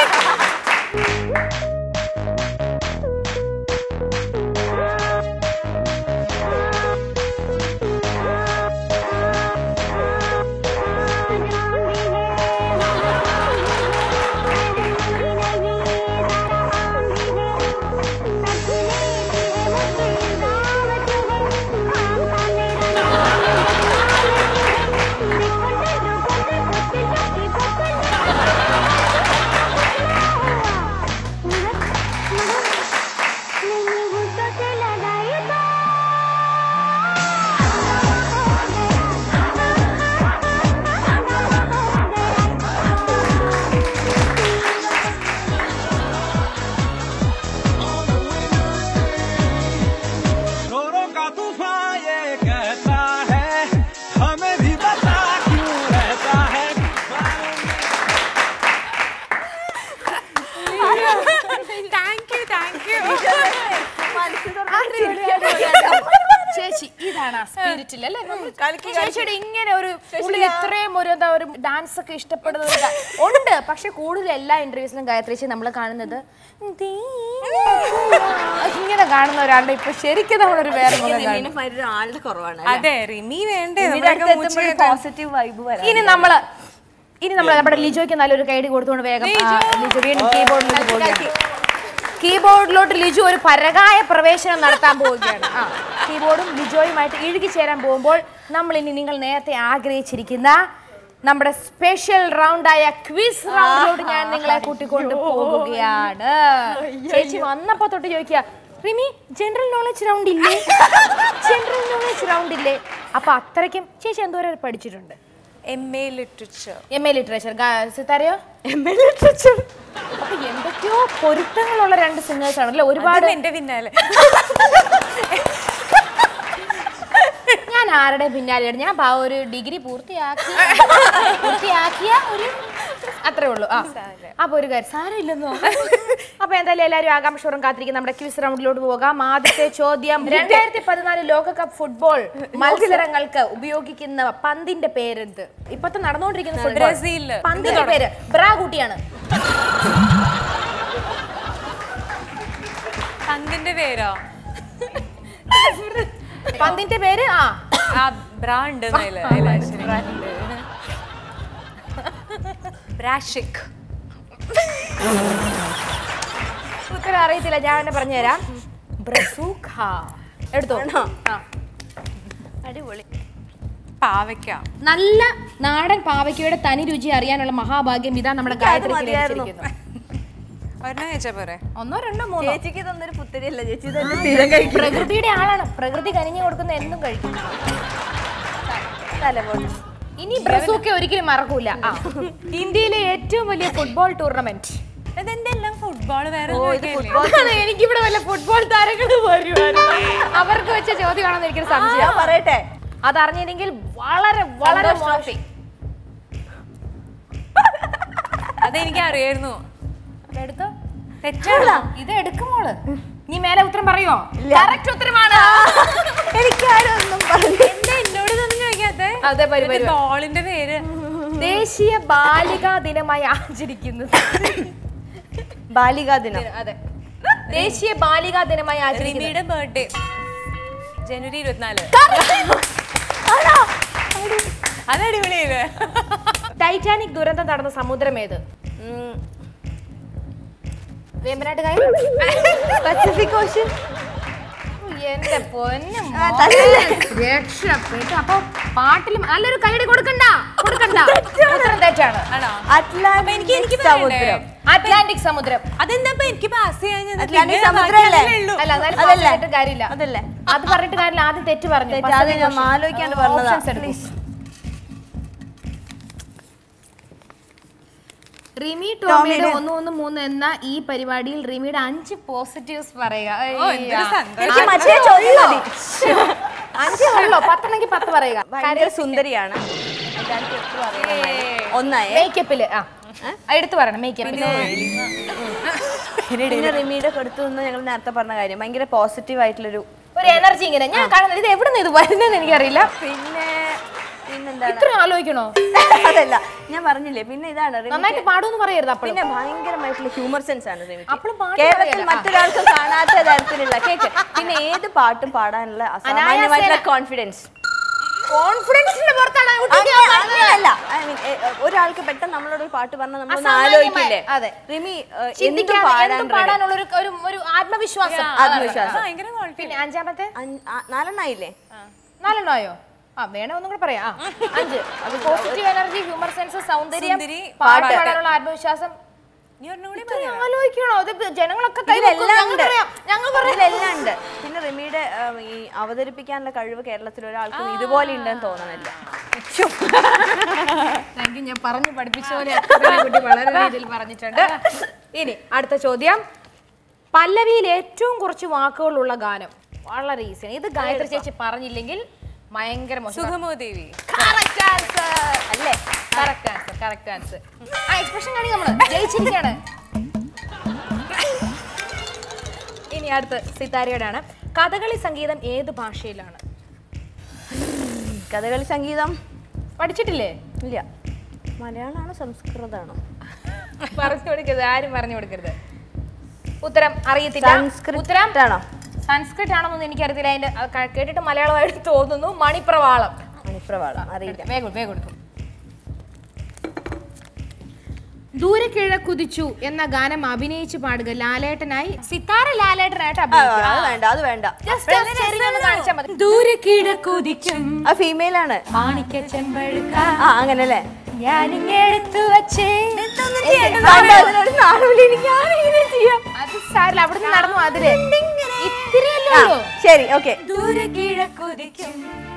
ചേച്ചി ഇതാണ് സ്പിരിറ്റിൽ അല്ലേ? ചേച്ചിയുടെ ഇങ്ങനെ ഒരു ഇത്രയും ഒരു എന്താ ഒരു ഡാൻസ് ഒക്കെ ഇഷ്ടപ്പെടുന്നത് ഉണ്ട്. പക്ഷെ കൂടുതൽ എല്ലാ ഇന്റർവ്യൂസിലും ഗായത്രി നമ്മൾ കാണുന്നത് ഇങ്ങനെ കാണുന്ന ഒരാളുടെ ഇപ്പൊ ശരിക്കും നമ്മളൊരു വേറെ ആളുടെ കുറവാണ്. അതെ, റിമി വേണ്ടേ പോസിറ്റീവ് വൈബ് വരാം. ഇനി നമ്മള് നമ്മുടെ ലിജോയ്ക്ക് നല്ലൊരു കൈഡി കൊടുത്തുകൊണ്ട് വേഗം ലിജോ വീണ്ടും കീബോർഡിലേക്ക് പോകുകയാണ്. കീബോർഡിലോട്ട് ലിജു ഒരു പരകായ പ്രവേശനം നടത്താൻ പോവുകയാണ്. കീബോർഡും ലിജോയുമായിട്ട് ഇഴുകി ചേരാൻ പോകുമ്പോൾ നമ്മൾ ഇനി നിങ്ങൾ നേരത്തെ ആഗ്രഹിച്ചിരിക്കുന്ന നമ്മുടെ സ്പെഷ്യൽ റൗണ്ടായ ക്വിസ് റൗണ്ടിലോട്ട് ഞാൻ നിങ്ങളെ കൂട്ടിക്കൊണ്ട് പോവുകയാണ്. ചേച്ചി വന്നപ്പോ തൊട്ട് ചോദിക്കുക റിമി ജനറൽ നോളജ് റൗണ്ട് ഇല്ലേ? ജനറൽ നോളജ് റൗണ്ട് ഇല്ലേ? അപ്പൊ അത്രയ്ക്കും ചേച്ചി എന്തോരം പഠിച്ചിട്ടുണ്ട്? MA literature. MA literature. സിത്താരയോ? MA literature. അപ്പൊ എന്തൊക്കെയോ പൊരുത്തങ്ങളുള്ള രണ്ട് സിംഗേഴ്സ് ആണല്ലേ? ഒരുപാട് എന്റെ പിന്നാലെ. ഞാൻ ആരുടെ പിന്നാലെയാണ്? ഞാൻ ഒരു ഡിഗ്രി പൂർത്തിയാക്കിയ ഒരു അത്രേ ഉള്ളൂ. അപ്പൊ ഒരു കാര്യം സാരമില്ലെന്നോ. അപ്പൊ എന്തായാലും എല്ലാവരും ആകാംക്ഷപൂർവ്വം കാത്തിരിക്കും നമ്മുടെ ക്വിസ് റൗണ്ടിലോട്ട് പോകാം. ആദ്യത്തെ ചോദ്യം, 2014 ലോകകപ്പ് ഫുട്ബോൾ മത്സരങ്ങൾക്ക് ഉപയോഗിക്കുന്ന പന്തിന്റെ പേരെന്ത്? ഇപ്പത്തെ നടന്നുകൊണ്ടിരിക്കുന്ന ബ്രസീലില് പന്തിന്റെ പേര് ബ്രാ കുട്ടിയാണ്. പന്തിന്റെ പേരോ? പന്തിന്റെ പേര് ബ്രാൻഡ് ബ്രാഷിക്. ഉത്തരം അറിയത്തില്ല, ഞാൻ തന്നെ പറഞ്ഞുതരാം. ബ്രസൂഖ. എടുത്തോ. അടിപൊളി. പാവയ്ക്ക. നല്ല നാടൻ പാവയ്ക്കയുടെ തനി രുചി അറിയാനുള്ള മഹാഭാഗ്യം ഇതാ നമ്മുടെ ഗായത്രി. ഒന്നോ രണ്ടോ മൂന്നോ. ചേച്ചിക്ക് തന്നൊരു പുത്തരിയല്ല ചേച്ചി, പ്രകൃതിയുടെ ആളാണ്. പ്രകൃതി കനിഞ്ഞു കൊടുക്കുന്ന എന്തും കഴിക്കും. ഇനി ബ്രസൂഖ ഒരിക്കലും മറക്കൂല. ഇന്ത്യയിലെ ഏറ്റവും വലിയ ഫുട്ബോൾ ടൂർണമെന്റ്. ഫുട്ബോൾ. എനിക്കിവിടെ വല്ല ഫുട്ബോൾ താരങ്ങൾ വരുവായിരുന്നു. അവർക്ക് വെച്ച ചോദ്യമാണെന്ന് എനിക്കൊരു സംശയം. പറയട്ടെ, അതറിഞ്ഞില്ലെങ്കിൽ വളരെ വളരെ മോശം. അതെനിക്ക് അറിയായിരുന്നു. എടുത്തോ. തെറ്റാണോ? ഇത് എടുക്കുമോള്. നീ മേലെ ഉത്തരം പറയോ? കറക്റ്റ് ഉത്തരമാണ്. എനിക്കാരൊന്നും പറഞ്ഞു. എന്നോട് ചോദിക്കാത്തെ അതെ, ബോളിന്റെ പേര്. ദേശീയ ബാലികാ ദിനമായി ആചരിക്കുന്നത്. ബാലികാ ദിനം. അതെ, ദേശീയ ബാലികാ ദിനമായി റിമിയുടെ ബർത്ത്ഡേ ജനുവരി 24. അതടിപൊളിയല്ലേ? ടൈറ്റാനിക് ദുരന്തം നടന്ന സമുദ്രം ഏത്? Pacific Ocean. എന്റെ പൊന്നു രക്ഷപ്പെട്ടു. അപ്പൊ പാട്ടിലും നല്ലൊരു കൈയടി കൊടുക്കണ്ട. ഉത്തരം തെറ്റാണ്. അറ്റ്ലാന്റിക് സമുദ്രം. അറ്റ്ലാന്റിക് സമുദ്രം. അതെന്താ എനിക്ക് പാസ് ചെയ്യാൻ? അറ്റ്ലാന്റിക് സമുദ്രമല്ലേ? അല്ല, കാര്യമില്ല. അതല്ലേ അത് പറഞ്ഞിട്ട് കാര്യമില്ല. ആദ്യം തെറ്റ് പറഞ്ഞു. ആലോചിക്കാണ്ട് പറഞ്ഞതാ. റിമി ടോമിയുടെ 1 1 3 എന്ന ഈ പരിപാടിയിൽ റിമിയുടെ 5 പോസിറ്റീവ്സ് പറയുക. 5 ഉള്ളോ? 10 10 പറയുക. ഭയങ്കര സുന്ദരിയാണ്. മേക്കപ്പില് എടുത്തു പറയണം. മേക്കപ്പില് പിന്നെ റിമിയുടെ അടുത്ത് നിന്ന് ഞങ്ങൾ നേരത്തെ പറഞ്ഞ കാര്യം ഭയങ്കര പോസിറ്റീവ് ആയിട്ടുള്ളൊരു എനർജി. ഇങ്ങനെ ഞാൻ കാണുന്നത് ഇത് എവിടെ നിന്ന് ഇത് വരുന്നതെന്ന് എനിക്കറിയില്ല. പിന്നെന്താണ് ഇത്ര ആലോചിക്കണോ? അതല്ല, ഞാൻ പറഞ്ഞില്ലേ. പിന്നെ ഇതാണ് നന്നായിട്ട് പാടുമെന്ന് പറയരുത്. പിന്നെ ഭയങ്കരമായിട്ടുള്ള ഹ്യൂമർ സെൻസ് ആണ് അപ്പോഴും കേരളത്തിൽ മറ്റൊരാൾക്ക് കാണാത്ത തരത്തിലുള്ള കേക്ക്. പിന്നെ ഏത് പാട്ടും പാടാനുള്ള അസാമാന്യമായിട്ടുള്ള കോൺഫിഡൻസ്. അല്ല, ഒരാൾക്ക് പെട്ടെന്ന് നമ്മളോട് ഒരു പാട്ട് പറഞ്ഞാൽ നമ്മൾ ആലോചിക്കില്ലേ? അതെ, റിമി പാടാനുള്ള ഒരു ആത്മവിശ്വാസം. പിന്നെ അഞ്ചാമത്തെ 4 ആയില്ലേ? 4 ആയോ? വേണേ ഒന്നും കൂടെ പറയാം. 5. പോസിറ്റീവ് എനർജി, ഹ്യൂമർ സെൻസ്, സൗന്ദര്യം, പാട്ട് പാടാനുള്ള ആത്മവിശ്വാസം. ആലോചിക്കണോ? ജനങ്ങളൊക്കെ എല്ലാം ഉണ്ട്. പിന്നെ റിമിയുടെ ഈ അവതരിപ്പിക്കാനുള്ള കഴിവ് കേരളത്തിൽ ഒരാൾക്കും ഇതുപോലെ ഉണ്ടെന്ന് തോന്നണില്ല. ഞാൻ പറഞ്ഞു പഠിപ്പിച്ച പോലെ കുട്ടി വളരെ രീതിയിൽ പറഞ്ഞിട്ടുണ്ട്. ഇനി അടുത്ത ചോദ്യം, പല്ലവിയിൽ ഏറ്റവും കുറച്ച് വാക്കുകളുള്ള ഗാനം. വളരെ ഈസിയാണ്. ഇത് ഗായത്രി ചേച്ചി പറഞ്ഞില്ലെങ്കിൽ ഭയങ്കര മോശം. സുഗമോദേവി. കറക്റ്റ് ആൻസർ അല്ലേ? Correct answer. എക്സ്പ്രഷൻ കാണി നമ്മള് ജയിച്ചിരിക്കുകയാണ്. ഇനി അടുത്ത് സിത്താരയോടാണ്. കഥകളി സംഗീതം ഏത് ഭാഷയിലാണ്? കഥകളി സംഗീതം പഠിച്ചിട്ടില്ലേ? ഇല്ല. മലയാളമാണോ സംസ്കൃതമാണോ? പറഞ്ഞു കൊടുക്കരുത്, ആരും പറഞ്ഞു കൊടുക്കരുത്. ഉത്തരം അറിയത്തില്ല. ഉത്തരം സംസ്കൃത് ആണെന്നൊന്നും എനിക്കറിയത്തില്ല. അതിന്റെ കേട്ടിട്ട് മലയാളമായിട്ട് തോന്നുന്നു. മണിപ്രവാളം അറിയില്ല. വേഗം കൊടുക്കും. ദൂരെ കിഴക്കുതിച്ചു എന്ന ഗാനം അഭിനയിച്ച് പാടുക. ലാലേട്ടനായി സിത്താര ലാലേട്ടനായിട്ട് ദൂരെ കിഴക്കുതിക്കും. ഫീമെയിൽ ആണ്. മാണിക്ക ചെമ്പഴുക്ക. അങ്ങനല്ലേ? ഞാനിങ്ങെടുത്തു വച്ചേ. അത് സാരില്ല, അവിടുന്ന് നടന്നു. അതില് ഇത്തിരിയല്ലേ ഉള്ളൂ. ശരി, ഓക്കെ. ദൂരെ കിഴക്കുദിക്കും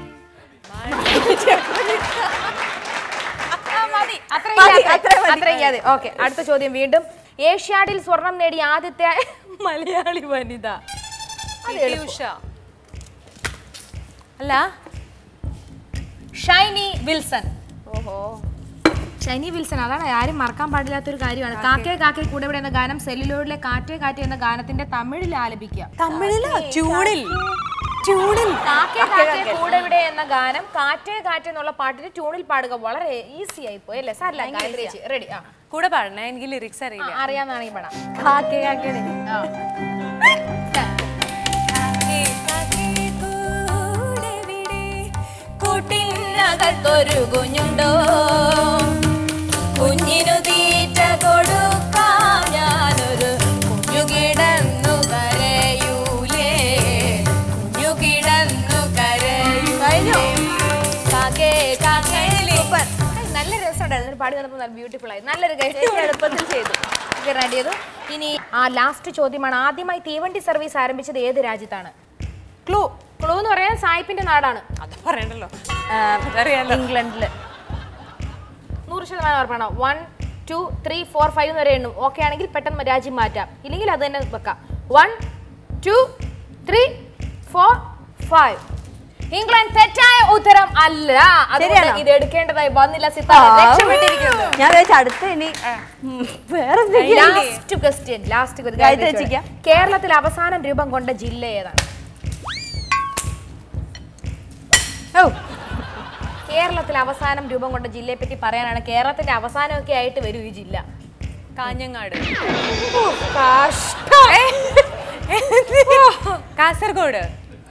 അത്രയും. ഓക്കെ, അടുത്ത ചോദ്യം വീണ്ടും. ഏഷ്യാഡിൽ സ്വർണം നേടിയ ആദ്യത്തെ മലയാളി വനിത. ഉഷ അല്ല, ഷൈനി വിൽസൺ. ഷൈനി വിൽസൺ, അതാണ് ആരും മറക്കാൻ പാടില്ലാത്തൊരു കാര്യമാണ്. കാക്കേ കാക്കേ കൂടെ ഇവിടെ എന്ന ഗാനം സെല്ലുലോയിലെ കാറ്റേ കാറ്റേ എന്ന ഗാനത്തിന്റെ തമിഴിൽ ആലപിക്കുക. തമിഴില് ട്യൂണിൽ കാക്കേ കാക്കേ കൂടെ ഇവിടെ എന്ന ഗാനം കാറ്റേ കാറ്റേ എന്നുള്ള പാട്ടിന് ട്യൂണിൽ പാടുക. വളരെ ഈസി ആയി പോയി അല്ലേ? സാറില്ല, റെഡി? കൂടെ പാടണേ, എനിക്ക് ലിറിക്സ് അറിയില്ല. അറിയാന്നാണെങ്കിൽ പാടാം. കാക്കേ കാക്കേ കൂട്ടിനകത്തൊരു കുഞ്ഞുണ്ടോ, കുഞ്ഞിനു തീറ്റ കൊടുക്കാം ഞാനൊരു കുഞ്ഞു കിടന്നു കരയൂലേ, കുഞ്ഞു കിടന്നു കരയൂലേ. കാക്കേ കാക്കേ. നല്ല രസമുണ്ടായിരുന്നു പാടി വന്നപ്പോൾ. നല്ല ബ്യൂട്ടിഫുൾ ആയി. നല്ലൊരു എളുപ്പത്തിൽ ചെയ്തു. റെഡി ചെയ്തു. ഇനി ആ ലാസ്റ്റ് ചോദ്യമാണ്. ആദ്യമായി തീവണ്ടി സർവീസ് ആരംഭിച്ചത് ഏത് രാജ്യത്താണ്? ക്ലൂ എന്ന് പറയാൻ സായിപ്പിന്റെ നാടാണ്. അത് പറയണ്ടല്ലോ, ഇംഗ്ലണ്ടില്. 100% ഉറപ്പാണോ? 1 2 3 4 5 വരെ എണ്ണും. ഓക്കെ ആണെങ്കിൽ പെട്ടെന്ന് രാജ്യം മാറ്റാം, ഇല്ലെങ്കിൽ അത് തന്നെ വെക്കാം. 1 2 3 4 5. ഇംഗ്ലണ്ട് തെറ്റായ ഉത്തരം അല്ല. അതുകൊണ്ട് ഇത് എടുക്കേണ്ടതായി വന്നില്ല. സിത്താര രക്ഷപ്പെട്ടിരിക്കുന്നു. ഞാൻ അടുത്ത് ഇനി വേറെ ലാസ്റ്റ് കേരളത്തിൽ അവസാനം രൂപം കൊണ്ട ജില്ല ഏതാണ്? കേരളത്തിൽ അവസാനം രൂപം കൊണ്ട ജില്ലയെ പറ്റി പറയാനാണ്. കേരളത്തിന്റെ അവസാനമൊക്കെ ആയിട്ട് വരും ഈ ജില്ല. കാഞ്ഞങ്ങാട്. കാസർഗോഡ്.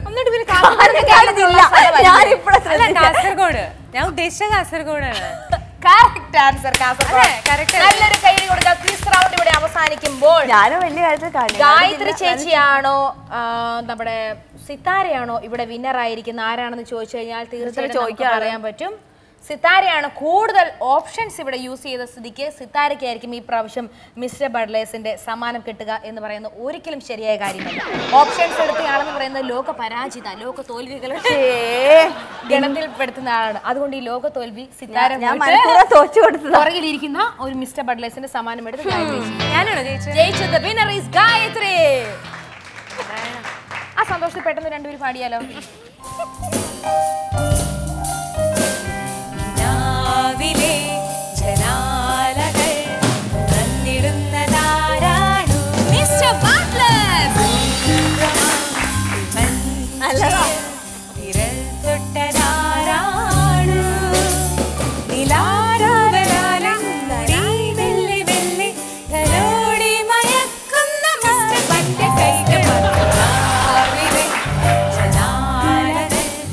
കാസർഗോഡ്, ഞാൻ ഉദ്ദേശിച്ച കാസർഗോഡാണ്. Correct answer, Kasaragod. നല്ലൊരു കൈ കൊടുക്കുക. ക്വിസ് റൗണ്ട് ഇവിടെ അവസാനിക്കുമ്പോൾ ഞാനും വലിയ കാര്യത്തിൽ ഗായത്രി ചേച്ചിയാണോ നമ്മുടെ സിത്താരയാണോ ഇവിടെ വിന്നർ ആയിരിക്കുന്ന ആരാണെന്ന് ചോദിച്ചു കഴിഞ്ഞാൽ തീർച്ചയായിട്ടും പറയാൻ പറ്റും. സിത്താരയാണ്. കൂടുതൽ ഓപ്ഷൻസ് ഇവിടെ യൂസ് ചെയ്ത സ്ഥിതിക്ക് സിത്താരയ്ക്കായിരിക്കും ഈ പ്രാവശ്യം മിസ്റ്റർ ബഡ്ലേഴ്സിന്റെ സമ്മാനം കിട്ടുക എന്ന് പറയുന്നത് ഒരിക്കലും ശരിയായ കാര്യമല്ല. ഓപ്ഷൻസ് എടുത്തയാളെന്ന് പറയുന്നത് ലോക പരാജിത, ലോക തോൽവികളുടെ ഗണത്തിൽപ്പെടുത്തുന്ന ആളാണ്. അതുകൊണ്ട് ഈ ലോക തോൽവി സിത്താര പുറകിലിരിക്കുന്ന ഒരു മിസ്റ്റർ ബഡ്ലേഴ്സിന്റെ സമ്മാനം എടുത്ത് ഞാനാണോ ജയിച്ചത്? Winner is Gayathri. ആ സന്തോഷത്തിൽ പെട്ടെന്ന് രണ്ടുപേരും പാടിയാലോ? ജനാലകൾ തന്നിടുന്നതാരാണു മിസ്റ്റർ ബട്ട്ലേഴ്സ്. വിരൽ തൊട്ടതാരാണു നിലാരാവലാലി വെള്ളി വെള്ളി തലോടി മയക്കുന്ന മിസ്റ്റർ ബട്ട്ലർ കൈകൾ ജനാലകൾ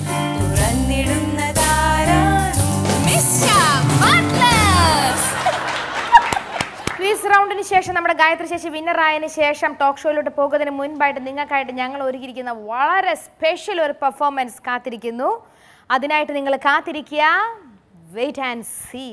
തുറന്നിടുന്നതാരാണു മിസ്റ്റർ ബട്ട്ലേഴ്സ്. ക്വിസ് റൗണ്ടിന് ശേഷം നമ്മുടെ ഗായത്രി ചേച്ചി വിന്നർ ആയതിനു ശേഷം ടോക്ക് ഷോയിലോട്ട് പോകുന്നതിന് മുൻപായിട്ട് നിങ്ങൾക്കായിട്ട് ഞങ്ങൾ ഒരുക്കിയിരിക്കുന്ന വളരെ സ്പെഷ്യൽ ഒരു പെർഫോമൻസ് കാത്തിരിക്കുന്നു. അതിനായിട്ട് നിങ്ങൾ കാത്തിരിക്കുക. Wait and see.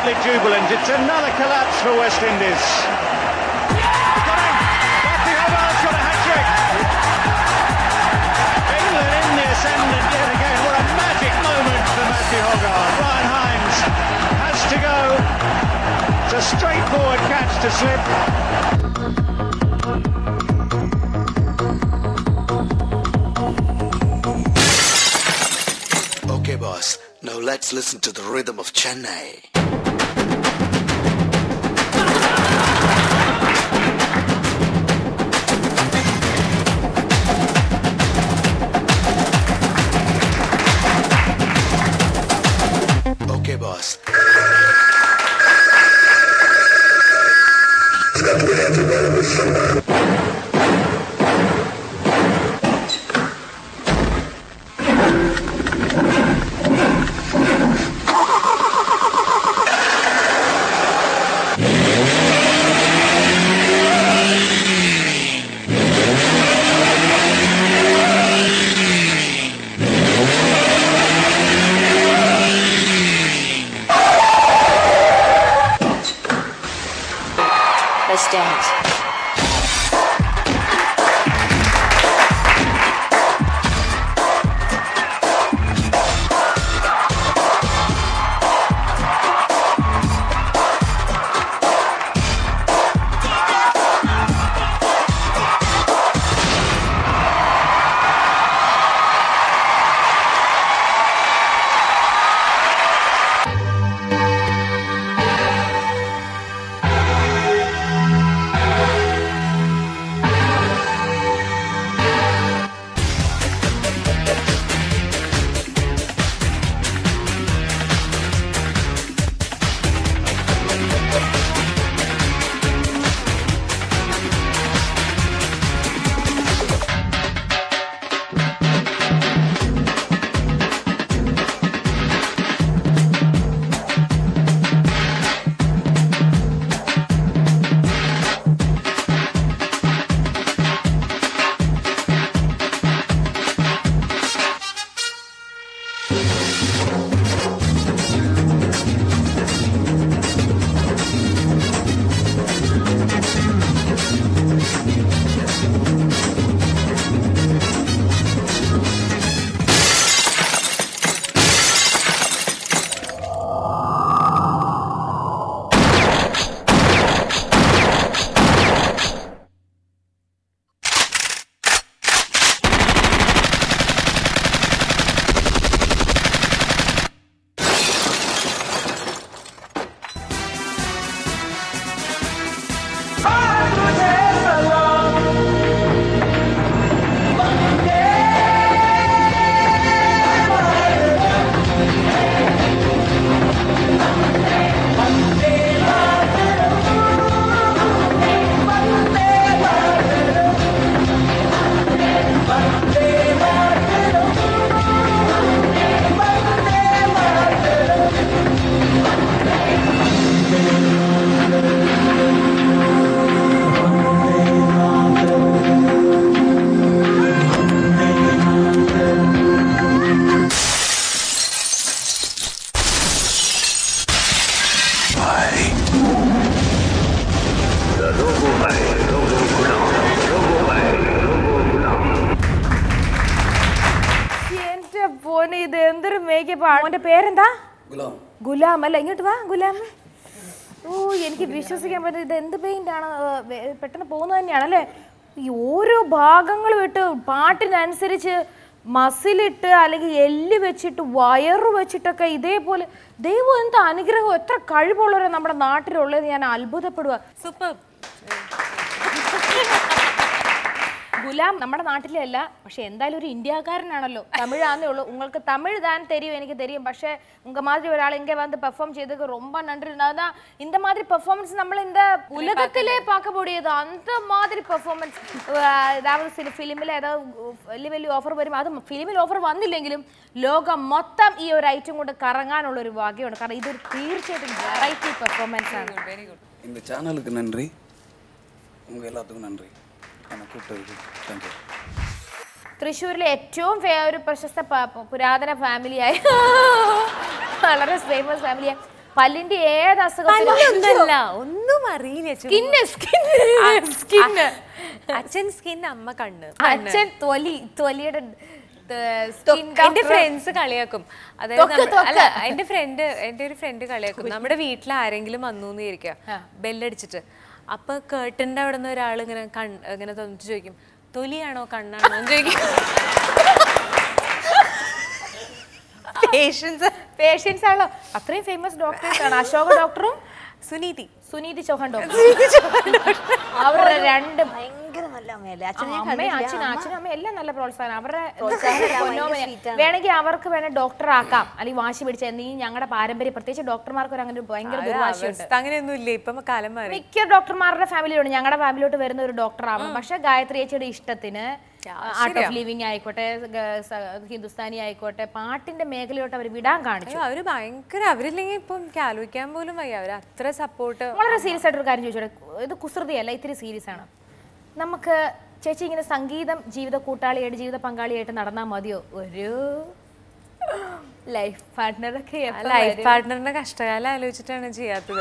absolutely jubilant. It's another collapse for West Indies. Got him! Matthew Hogarth's got a hat-trick. England in the ascendant yet again. What a magic moment for Matthew Hogarth. Ryan Hines has to go. It's a straightforward catch to slip. Okay, boss. Now let's listen to the rhythm of Chennai. Okay, boss. Let's dance. അവന്റെ പേരെന്താ? ഗുലാം അല്ല, ഇങ്ങോട്ട് വാ ഗുലാം. ഓ, എനിക്ക് വിശ്വസിക്കാൻ പറ്റും. ഇത് എന്ത് പെയിന്റ് ആണ്? പെട്ടെന്ന് പോകുന്നത് തന്നെയാണ് അല്ലേ? ഈ ഓരോ ഭാഗങ്ങൾ വിട്ട് പാട്ടിനനുസരിച്ച് മസിലിട്ട് അല്ലെങ്കിൽ എല്ല് വെച്ചിട്ട് വയറ് വെച്ചിട്ടൊക്കെ ഇതേപോലെ. ദൈവം എന്താ അനുഗ്രഹം, എത്ര കഴിവുള്ളവരെ നമ്മുടെ നാട്ടിലുള്ളത്. ഞാൻ അത്ഭുതപ്പെടുക. സൂപ്പർ. ഗുലാം നമ്മുടെ നാട്ടിലെ അല്ല, പക്ഷെ എന്തായാലും ഒരു ഇന്ത്യക്കാരനാണല്ലോ. തമിഴാന്നേ ഉള്ളൂ. உங்களுக்கு தமிழ் தான் தெரியும், எனக்கு தெரியும். പക്ഷേ உங்க மாதிரி ஒரு ஆள் இங்க வந்து பெர்ஃபார்ம் செய்ததுக்கு ரொம்ப நன்றி. அதான் இந்த மாதிரி பெர்ஃபார்மன்ஸ் நம்ம இந்த உலகத்திலே பார்க்க முடியாது. அந்த மாதிரி பெர்ஃபார்மன்ஸ் ஏதாவது சில ഫിലിമിൽ ഏதாவது വലിയ വലിയ ഓഫർ വരും. അത് ഫിലിമിൽ ഓഫർ വന്നില്ലെങ്കിലും ലോകം മൊത്തം ഈ ഒരു ഐറ്റം കൊണ്ട് കറങ്ങാനുള്ള ഒരു ഭാഗ്യമാണ്. കാരണം ഇതൊരു തീർച്ചയായിട്ടും വെറൈറ്റി പെർഫോമൻസ് ആണ്. Very good. இந்த சேனலுக்கு நன்றி, உங்க எல்லாத்துக்கும் நன்றி. തൃശ്ശൂരിലെ ഏറ്റവും ഒരു പ്രശസ്ത പുരാതന ഫാമിലിയായ വളരെ ഫേമസ് ഫാമിലിയായ പല്ലിന്റെ ഏത് അസുഖത്തിലും ഒന്നും അറിയില്ല. അച്ഛൻ സ്കിൻ, അമ്മ കണ്ണ്. അച്ഛൻ തൊലിയുടെ എന്റെ ഫ്രണ്ട്സ് കളിയാക്കും. അതായത് അല്ല, എന്റെ ഒരു ഫ്രണ്ട് കളിയാക്കും. നമ്മുടെ വീട്ടിൽ ആരെങ്കിലും വന്നു ഇരിക്കുക ബെല്ലടിച്ചിട്ട്, അപ്പൊ കേട്ടന്റെ അവിടെ നിന്ന് ഒരാൾ ഇങ്ങനെ തോന്നിട്ട് ചോദിക്കും, തൊലിയാണോ കണ്ണാണോ എന്ന് ചോദിക്കും. പേഷ്യൻസ് ആണല്ലോ. അത്രയും ഫേമസ് ഡോക്ടേഴ്സ് ആണ്. അശോക ഡോക്ടറും സുനീതി ചൗഹാൻ ഡോക്ടർ. അവരുടെ രണ്ട് ഭയങ്കര നല്ല അമ്മയല്ലേ. അച്ഛനും അമ്മയും എല്ലാം നല്ല പ്രോത്സാഹനം. അവരുടെ വേണമെങ്കിൽ അവർക്ക് ഡോക്ടർ ആക്കാം, അല്ലെങ്കിൽ വാശി പിടിച്ച എന്തെങ്കിലും. ഞങ്ങളുടെ പാരമ്പര്യം, പ്രത്യേകിച്ച് ഡോക്ടർമാർക്ക് അങ്ങനെ ഭയങ്കര ദുർവാശിയുണ്ട്. അങ്ങനെയൊന്നും ഇല്ല, ഇപ്പൊ കാലം മാറി. മിക്ക ഡോക്ടർമാരുടെ ഫാമിലിയുണ്ട് ഞങ്ങളുടെ ഫാമിലിയോട്ട് വരുന്ന ഒരു ഡോക്ടർ ആവണം. പക്ഷെ ഗായത്രി ചേച്ചിയുടെ ഇഷ്ടത്തിന് ആർട്ട് ഓഫ് ലിവിംഗ് ആയിക്കോട്ടെ, ഹിന്ദുസ്ഥാനി ആയിക്കോട്ടെ, പാട്ടിന്റെ മേഖലയോട്ട് അവർ വിടാൻ കാണിച്ചു. അവര് ഭയങ്കര, അവരില്ലെങ്കിൽ ഇപ്പം ആലോചിക്കാൻ പോലും വയ്യ. അവർ അത്ര സപ്പോർട്ട്. വളരെ സീരിയസ് ആയിട്ടൊരു കാര്യം ചോദിച്ചോട്ടെ, ഇത് കുസൃതിയല്ല, ഇത്തിരി സീരിയസ് ആണ്. നമുക്ക് ചേച്ചി ഇങ്ങനെ സംഗീതം ജീവിത കൂട്ടാളിയായിട്ട്, ജീവിത പങ്കാളിയായിട്ട് നടന്നാൽ മതിയോ? ഒരു ലൈഫ് പാർട്ട്ണറൊക്കെ. ലൈഫ് പാർട്ട്ണറിന്റെ കഷ്ടകാലം ആലോചിച്ചിട്ടാണ് ചെയ്യാത്തത്.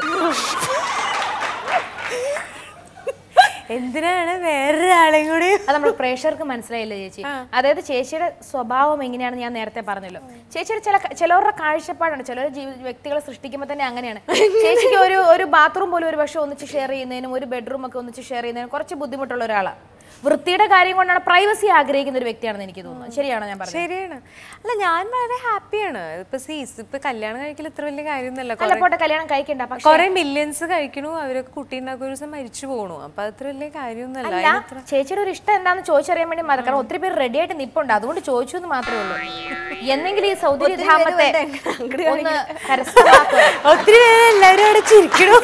എന്തിനാണ് വേറൊരാളെയും കൂടി? അത് നമ്മുടെ പ്രേക്ഷകർക്ക് മനസ്സിലായില്ല ചേച്ചി. അതായത് ചേച്ചിയുടെ സ്വഭാവം എങ്ങനെയാണെന്ന് ഞാൻ നേരത്തെ പറഞ്ഞല്ലോ. ചേച്ചിയുടെ ചിലവരുടെ കാഴ്ചപ്പാടാണ്. ചിലർ വ്യക്തികളെ സൃഷ്ടിക്കുമ്പോൾ തന്നെ അങ്ങനെയാണ്. ചേച്ചിക്ക് ഒരു ബാത്റൂം പോലും ഒരു പക്ഷേ ഒന്നിച്ച് ഷെയർ ചെയ്യുന്നതിനും ഒരു ബെഡ്റൂം ഒക്കെ ഒന്നിച്ച് ഷെയർ ചെയ്യുന്നതിനും കുറച്ച് ബുദ്ധിമുട്ടുള്ള ഒരാളാണ്. വൃത്തിയുടെ കാര്യം കൊണ്ടാണ്, പ്രൈവസി ആഗ്രഹിക്കുന്ന ഒരു വ്യക്തിയാണെന്ന് എനിക്ക് തോന്നുന്നു. ശരിയാണോ ഞാൻ പറഞ്ഞത്? ശരിയാണ്. അല്ല, ഞാൻ വളരെ ഹാപ്പിയാണ്. ഇപ്പൊ കല്യാണം കഴിക്കൽ ഇത്ര വലിയ കാര്യമൊന്നുമല്ല. പോട്ടെ, കല്യാണം കഴിക്കണ്ട, കുറെ മില്യൺസ് കഴിക്കണു, അവരൊക്കെ കുട്ടി ഉണ്ടാക്കുന്ന ഒരു ദിവസം മരിച്ചു പോകണു. അപ്പൊ അത്ര വലിയ കാര്യമൊന്നുമല്ല. ചേച്ചിയുടെ ഒരു ഇഷ്ടം എന്താണെന്ന് ചോദിച്ചറിയാൻ വേണ്ടി മാത്രം. കാരണം ഒത്തിരി പേര് റെഡി ആയിട്ട് നിപ്പുണ്ട്, അതുകൊണ്ട് ചോദിച്ചു എന്ന് മാത്രമേ ഉള്ളൂ. എന്നെങ്കിലും ഈ സൗന്ദര്യ ധാമത്തെ ഒന്ന് കരസ്ഥമാക്കുക. ഒത്തിരി പേര് എല്ലാവരും അവിടെ ചിരിക്കണു.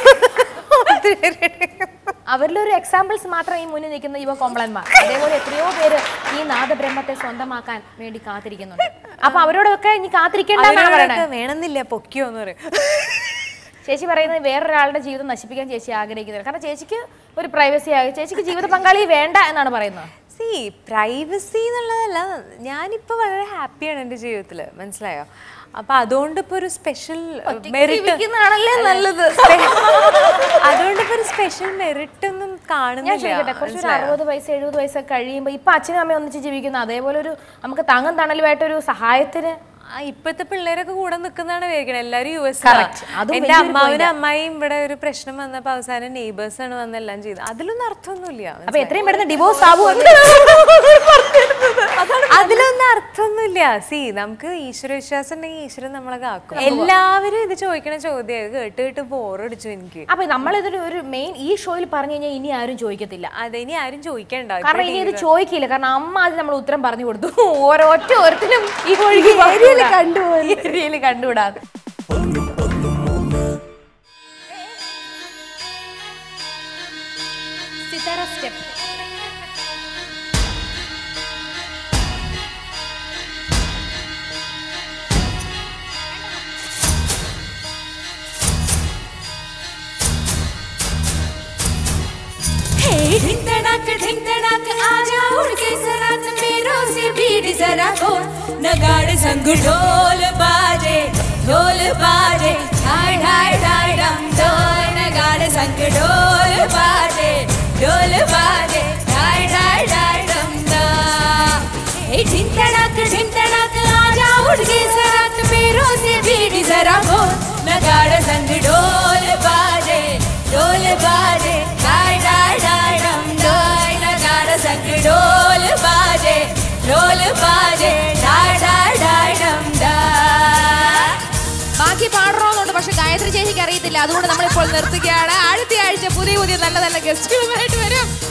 അവരിലൊരു എക്സാമ്പിൾസ് മാത്രം ഈ മുന്നിൽ നിൽക്കുന്ന യുവ കോമ്പളന്മാർ. അതേപോലെ എത്രയോ പേര് ഈ നാദബ്രഹ്മത്തെ സ്വന്തമാക്കാൻ വേണ്ടി കാത്തിരിക്കുന്നുണ്ട്. അപ്പൊ അവരോടൊക്കെ ഇനി കാത്തിരിക്കേണ്ടെന്നാണ് പറയുന്നത്. വേണമെന്നില്ല, പൊക്കിയോന്ന് പറയും. ചേച്ചി പറയുന്നത് വേറൊരാളുടെ ജീവിതം നശിപ്പിക്കാൻ ചേച്ചി ആഗ്രഹിക്കുന്നത്. കാരണം ചേച്ചിക്ക് ഒരു പ്രൈവസി ആയി, ചേച്ചിക്ക് ജീവിത പങ്കാളി വേണ്ട എന്നാണ് പറയുന്നത്. പ്രൈവസി എന്നുള്ളതല്ല, ഞാനിപ്പോൾ വളരെ ഹാപ്പിയാണ് എൻ്റെ ജീവിതത്തിൽ, മനസ്സിലായോ? അപ്പൊ അതുകൊണ്ട് ഇപ്പൊ ഒരു സ്പെഷ്യൽ മെറിറ്റ്, അതുകൊണ്ട് ഇപ്പൊ ഒരു സ്പെഷ്യൽ മെറിറ്റ് ഒന്നും കാണുന്നില്ല. കുറച്ച് 60 വയസ്സ് 70 വയസ്സൊക്കെ കഴിയുമ്പോ ഇപ്പൊ അച്ഛനും അമ്മയും ഒന്നിച്ച് ജീവിക്കുന്നു. അതേപോലെ ഒരു നമുക്ക് താങ്ങും തണലുമായിട്ടൊരു സഹായത്തിന് ഇപ്പത്തെ പിള്ളേരൊക്കെ കൂടെ നിൽക്കുന്നതാണ് വിചാരിക്കണത്. എല്ലാരും US. എന്റെ അമ്മാവിനും അമ്മായിയും ഇവിടെ ഒരു പ്രശ്നം വന്നപ്പോ അവസാനം നെയ്ബേഴ്സ് ആണ് വന്നെല്ലാം ചെയ്തത്. അതിലൊന്നും അർത്ഥമൊന്നുമില്ല. അപ്പൊ എത്രയും പെട്ടെന്ന് ഡിവോഴ്സ് ആവും, അതിലൊന്നും അർത്ഥമൊന്നുമില്ല. നമുക്ക് ഈശ്വര വിശ്വാസം ഉണ്ടെങ്കിൽ ഈശ്വരൻ നമ്മളെ കാക്കും. എല്ലാവരും ഇത് ചോദിക്കണ ചോദ്യം കേട്ട് ബോറടിച്ചു എനിക്ക്. അപ്പൊ നമ്മളിതൊരു ഒരു മെയിൻ ഈ ഷോയിൽ പറഞ്ഞു കഴിഞ്ഞാൽ ഇനി ആരും ചോദിക്കത്തില്ല. അതെ, ഇനി ആരും ചോദിക്കണ്ട. കാരണം ഇനി ഇത് ചോദിക്കില്ല. കാരണം അമ്മ അത് നമ്മൾ ഉത്തരം പറഞ്ഞു കൊടുത്തു. ഓരോരുത്തരും ഈ ഒഴുകി കണ്ടുകൂടാതെ. സിതാര സ്റ്റെപ്പ്. ढिंग धड़ाक आजा उड़ के सरात मेरों से भीड़ जरा हो, नगाड़े संग ढोल बाजे ढाई ढाई ढाई डम ढोल, नगाड़े संग ढोल बाजे ढाई ढाई ढाई डम ढा। ढिंग धड़ाक आजा उड़ के सरात मेरों से भीड़ जरा हो, नगाड़े संग ढोल बाजे ढाई ढाई ढाई डम ढोल, नगाड़े संग ढोल बाजे ढाई ढाई ढाई डम ढा। ബാക്കി പാടണമെന്നുണ്ട്, പക്ഷെ ഗായത്രി ചേച്ചിക്ക് അറിയത്തില്ല. അതുകൊണ്ട് നമ്മളിപ്പോൾ നിർത്തുകയാണ്. അടുത്ത ആഴ്ച പുതിയ നല്ല ഗസ്റ്റുകളുമായിട്ട് വരും.